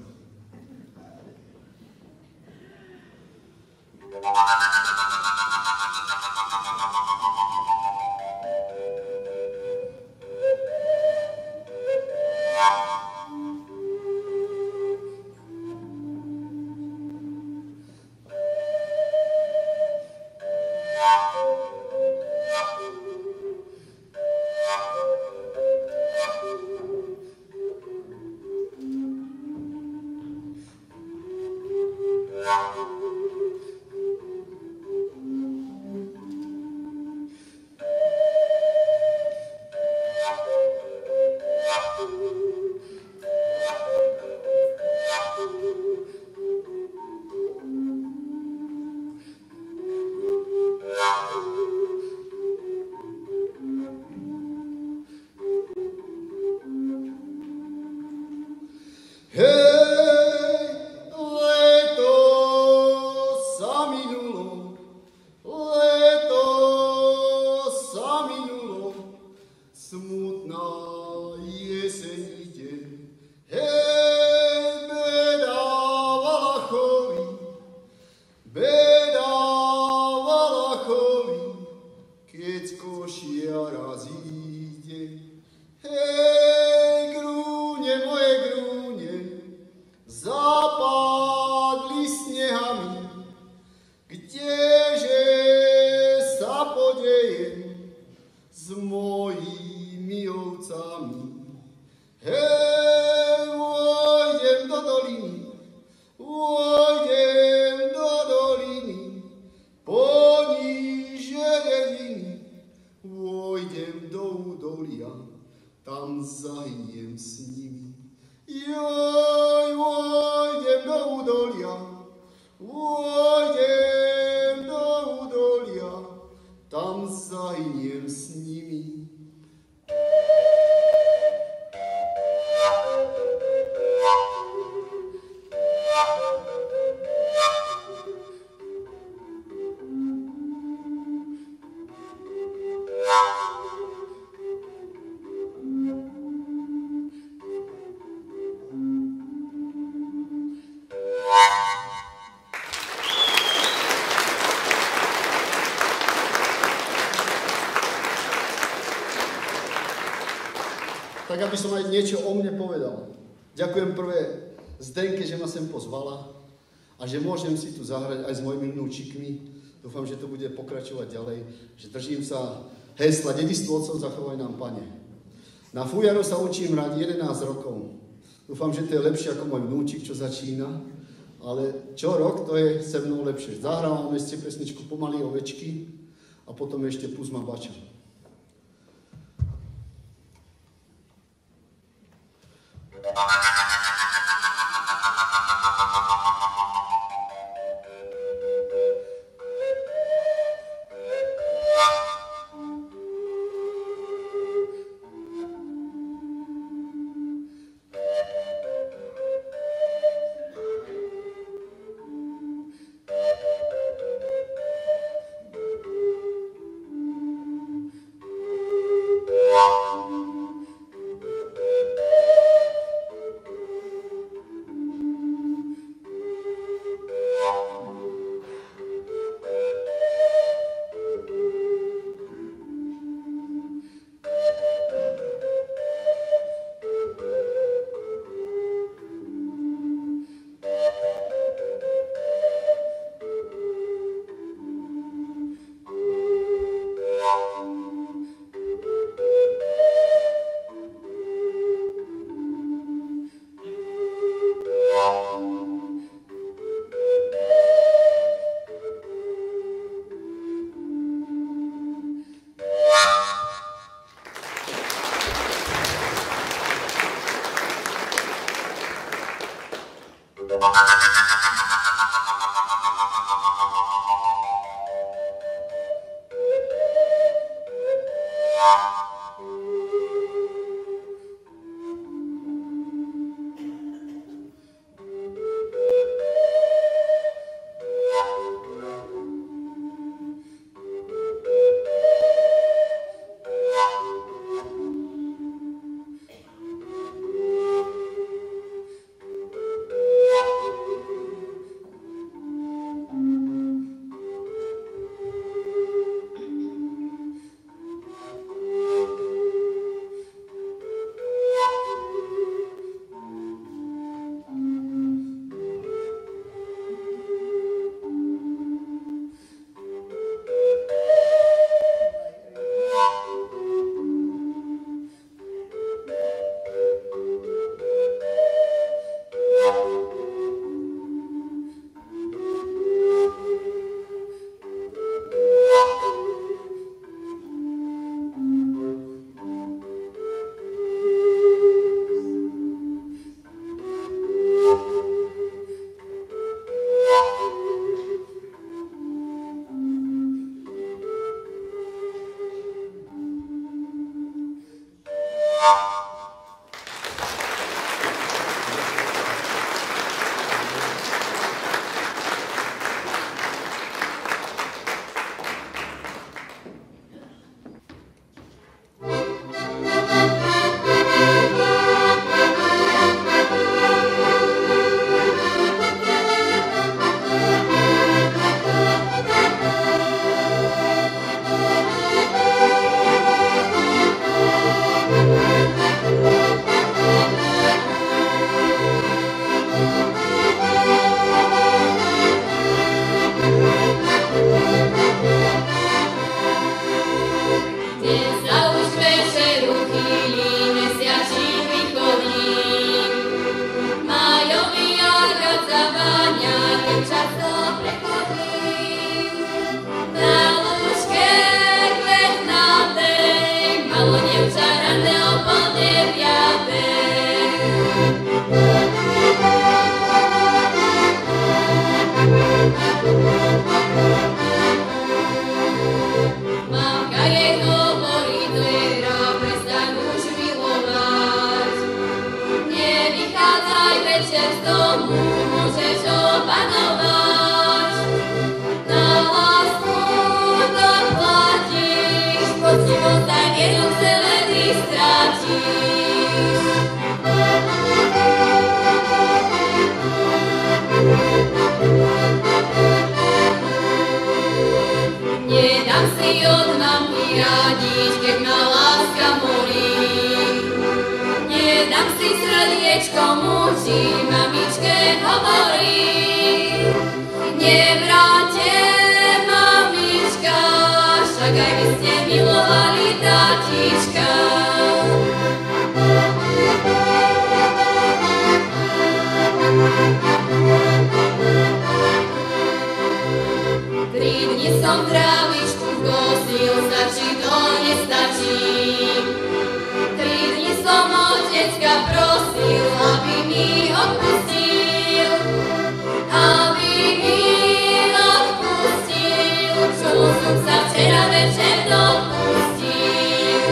Tak aby som aj niečo o mne povedal. Ďakujem prvé Zdenke, že ma sem pozvala a že môžem si tu zahrať aj s mojimi vnúčikmi. Dúfam, že to bude pokračovať ďalej, že držím sa hesla Dedistvo otcov zachovaj nám, Pane. Na fujaru sa učím hrať 11 rokov. Dúfam, že to je lepšie ako môj vnúčik, čo začína, ale čo rok, to je se mnou lepšie. Zahrávame ste pesničku Pomalý ovečky a potom ešte Puzma bača. od mamky radiť, keď ma láska molí. Nedám si srdiečko mučiť, mamičke hovorí. Nevráte, mamička, však aj vy ste milovali tátička. Tri dni som trávičku kosil, stačí to, nestačí. 3 dni som od decka prosil, aby mi odpustil, aby mi odpustil, čomu som sa včera večer dopustil.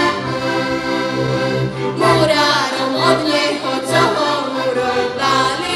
Murárom od neho, čo ho urobali.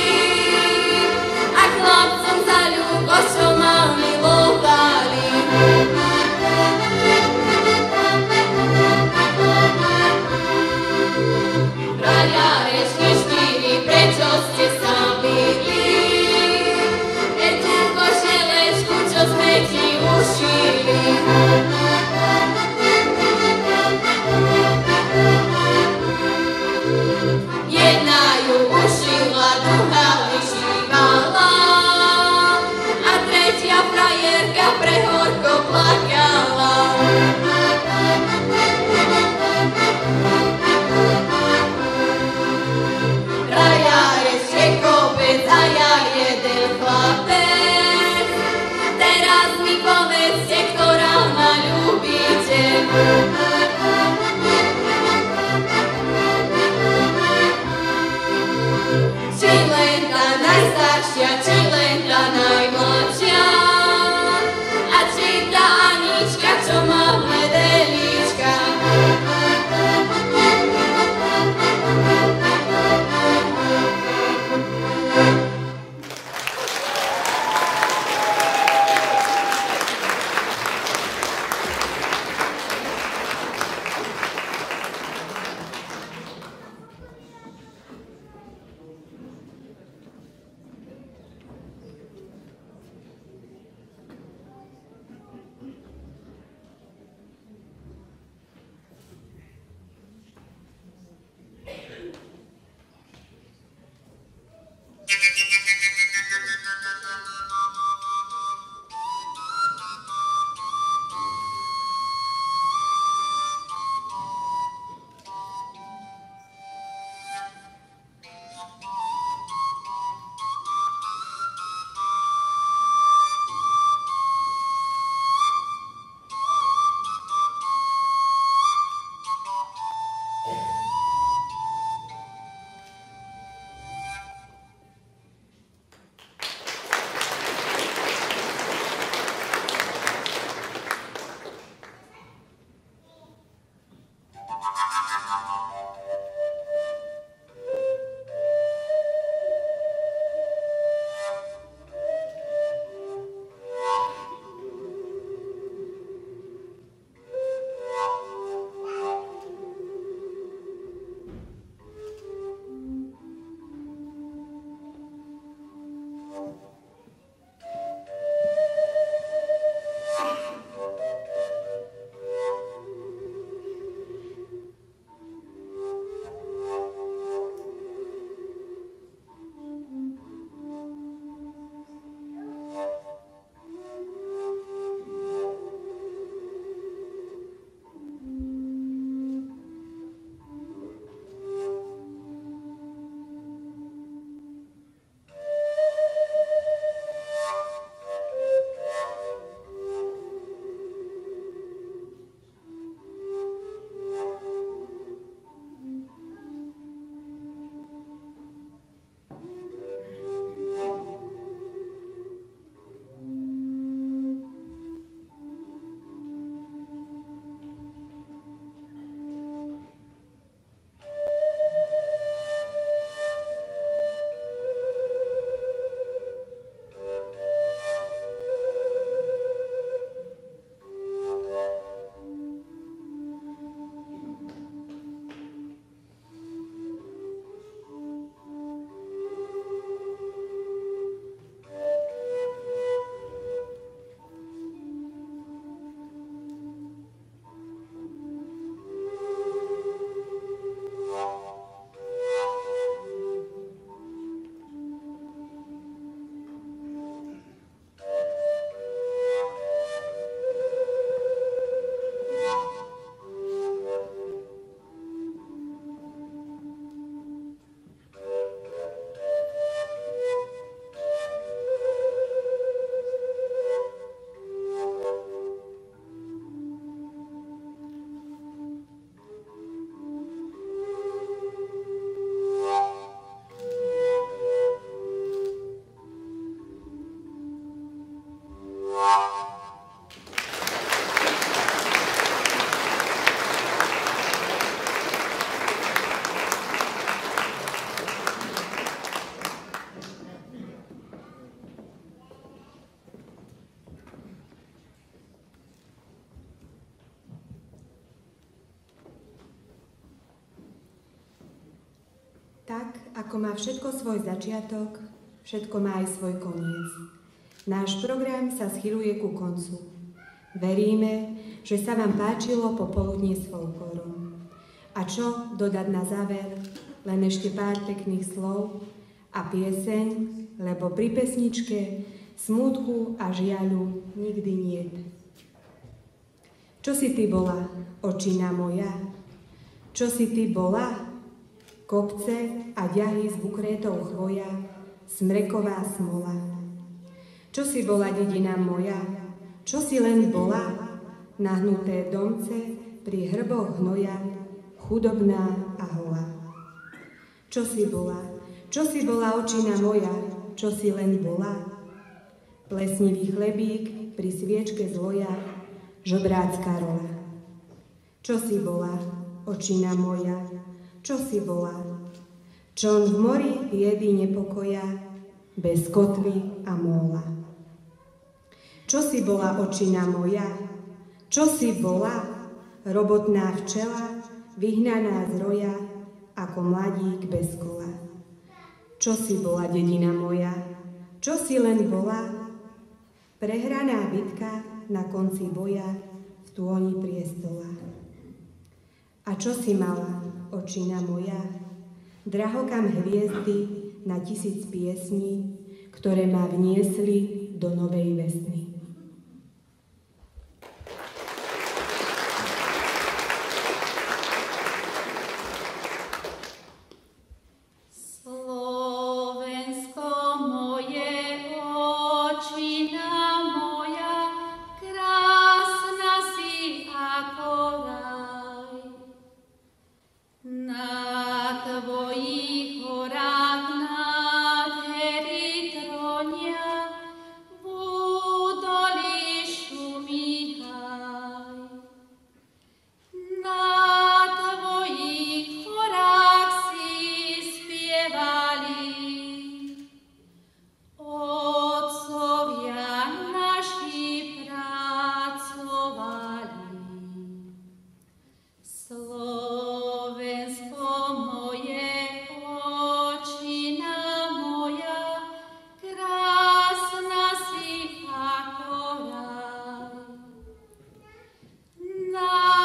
Tak, ako má všetko svoj začiatok, všetko má aj svoj koniec. Náš program sa schyluje ku koncu. Veríme, že sa vám páčilo popoludnie s folklórom. A čo dodať na záver? Len ešte pár pekných slov a pieseň, lebo pri pesničke smútku a žiaľu nikdy niet. Čo si ty bola, očina moja? Čo si ty bola? Kopce a ďahy s bukrétou chvoja, smreková smola. Čo si bola, dedina moja? Čo si len bola? Nahnuté domce pri hrboch hnoja, chudobná a holá. Čo si bola? Čo si bola, očina moja? Čo si len bola? Plesnivý chlebík pri sviečke zloja, žobrácka rola. Čo si bola, očina moja? Čo si bola? Čon v mori biedy nepokoja, bez kotvy a móla. Čo si bola, očina moja? Čo si bola? Robotná včela, vyhnaná z roja, ako mladík bez kola. Čo si bola, dedina moja? Čo si len bola? Prehraná bitka na konci boja v tôni priestola. A čo si mala, očina moja? Drahokam hviezdy na 1000 piesní, ktoré ma vniesli do novej vesny.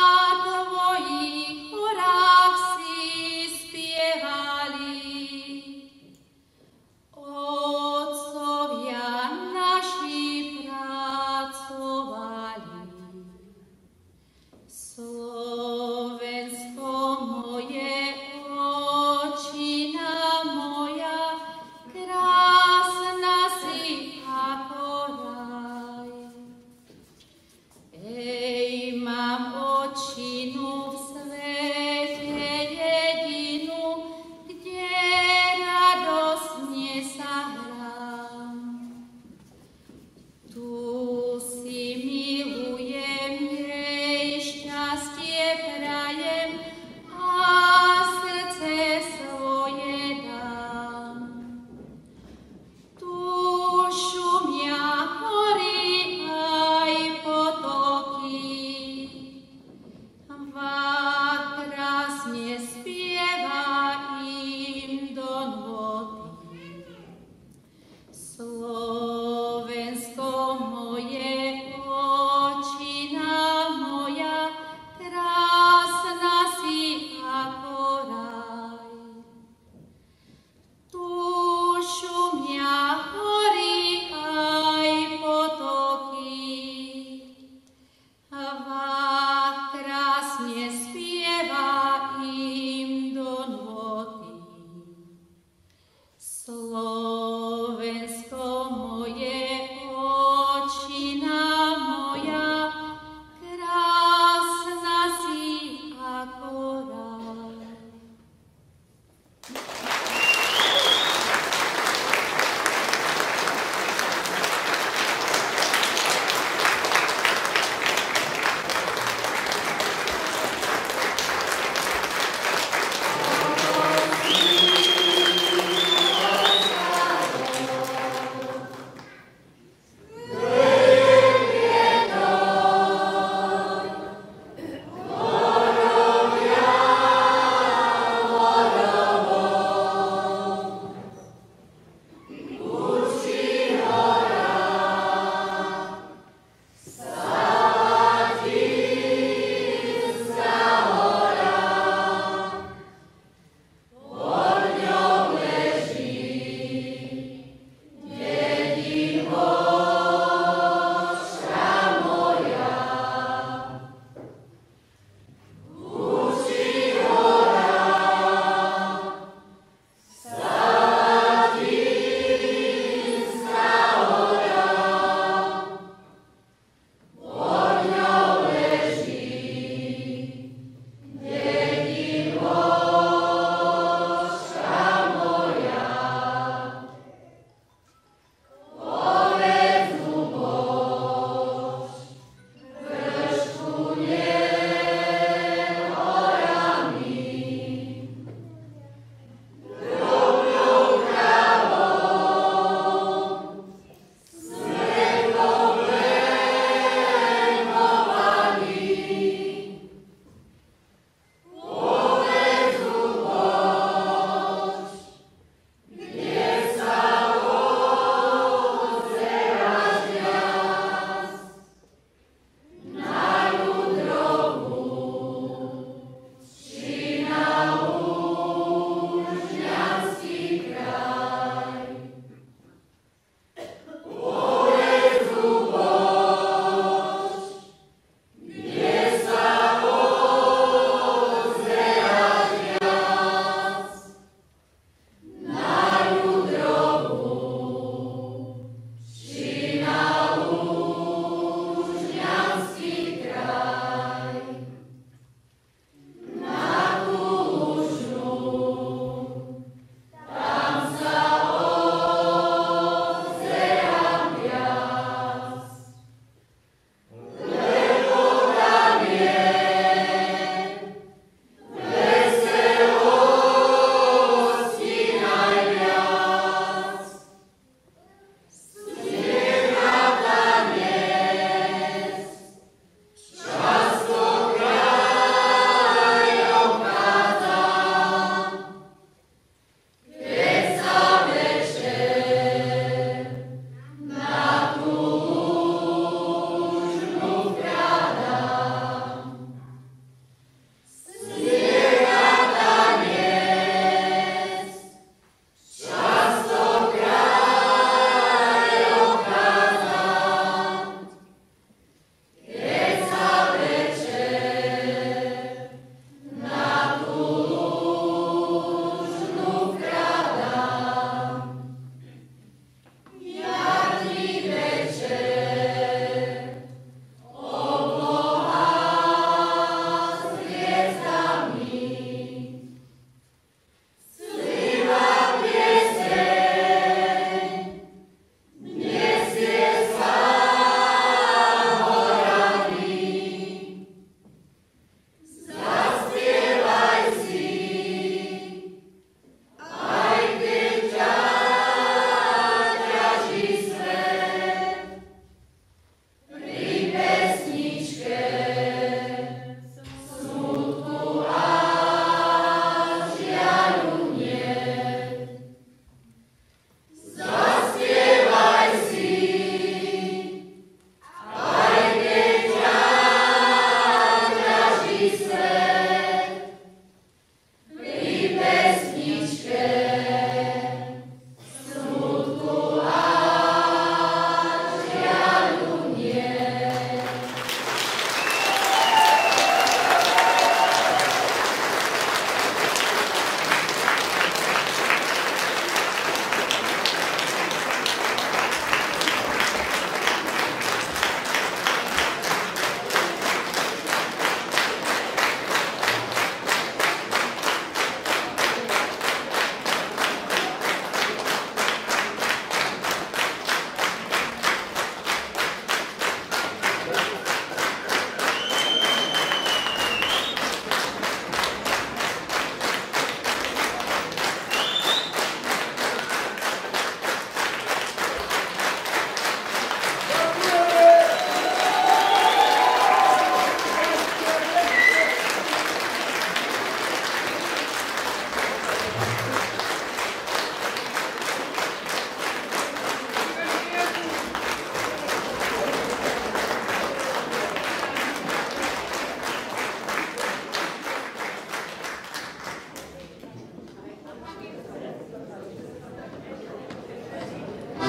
spievali.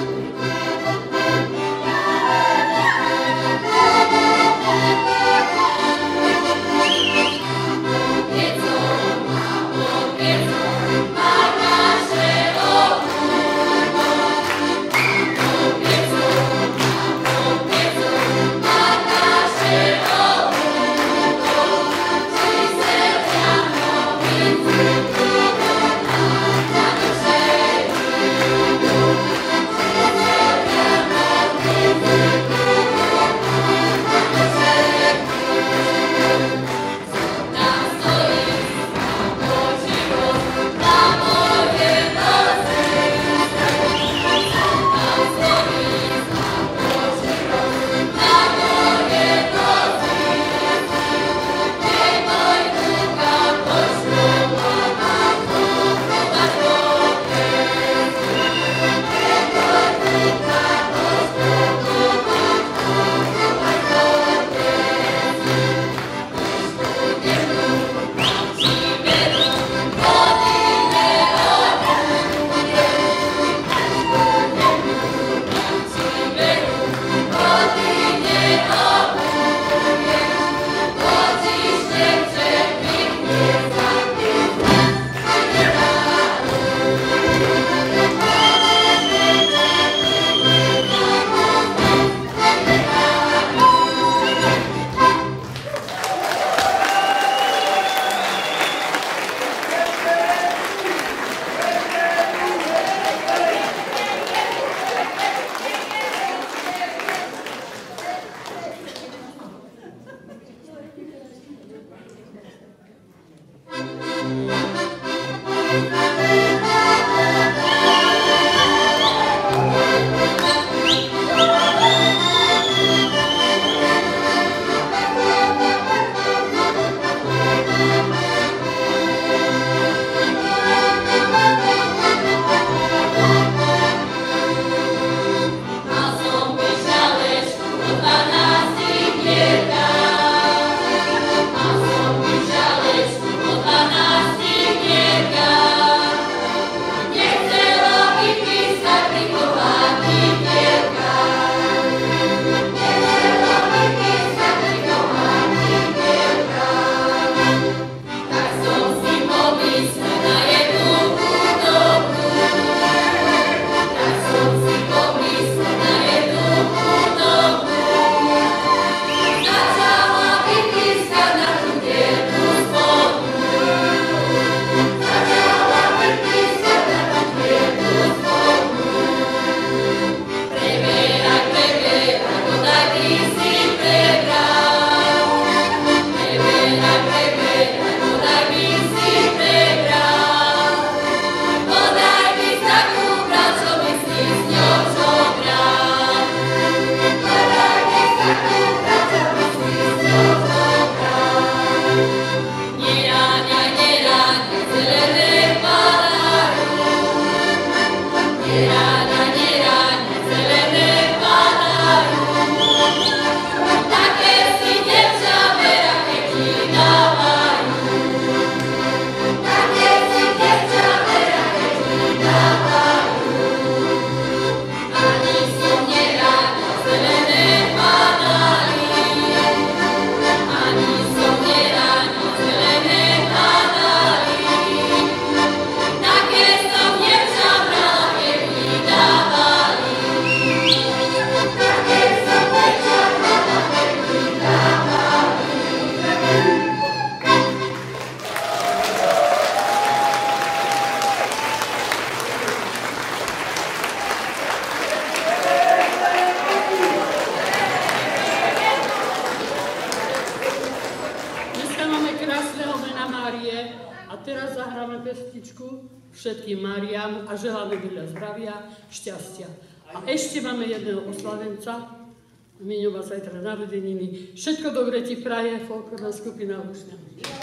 všetkým Máriám a želáme veľa zdravia, šťastia. A ešte máme jedného oslavenca, Miňova zajtra narodeniny. Všetko dobre ti praje folklórna skupina Lušňa.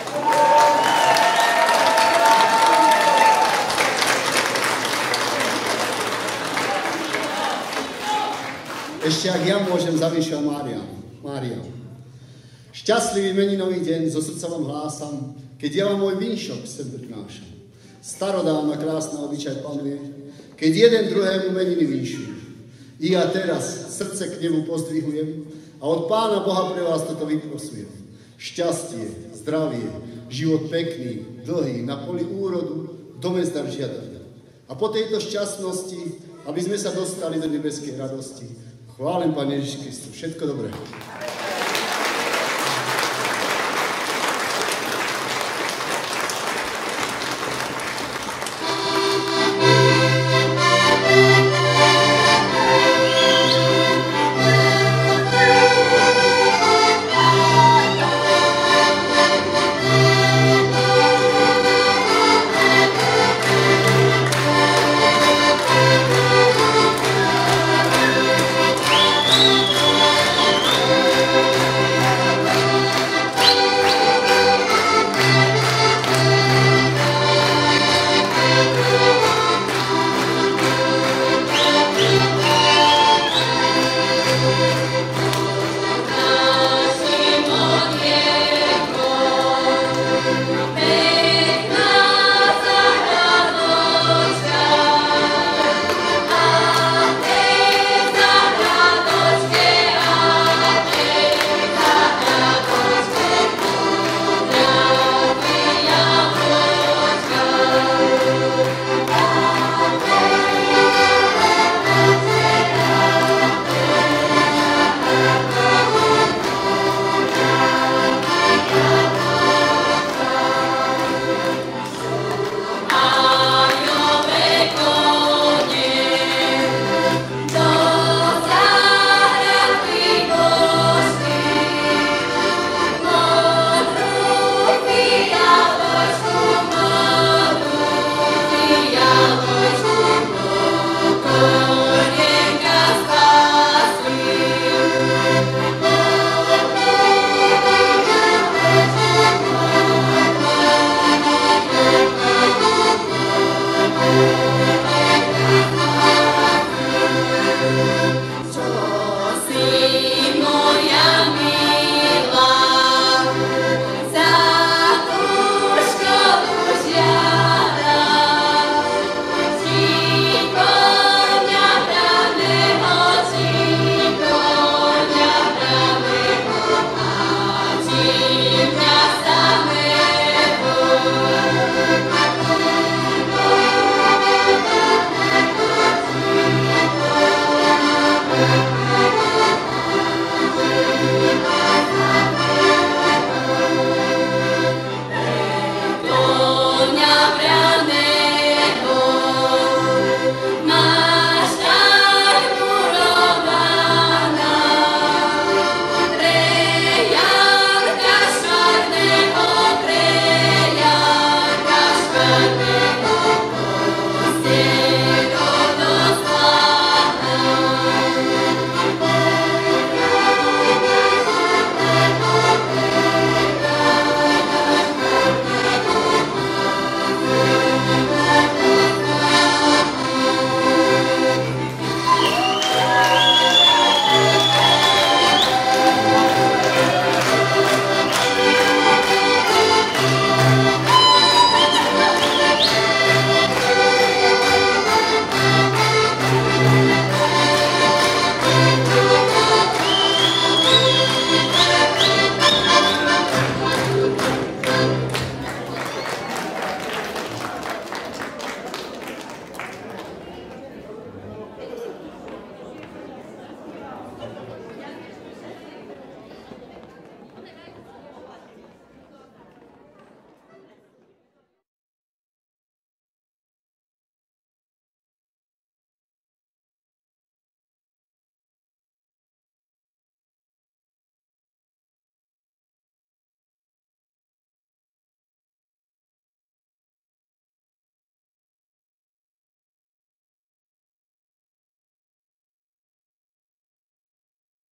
Ešte ak ja môžem zaviešať Mária. Šťastlivý meninový deň, zo srdca vám hlásam, keď ja vám môj vinšok sem prinášam. Starodávna krásna obyčaj panuje, keď jeden druhému meniny vinšujú. I ja teraz srdce k nebu pozdvihujem a od Pána Boha pre vás toto vyprosujem. Šťastie, zdravie, život pekný, dlhý, na poli úrodu, dome zdar žiadať. A po tejto šťastnosti, aby sme sa dostali do nebeskej radosti, chválim Pane Ježiš Kristus. Všetko dobré.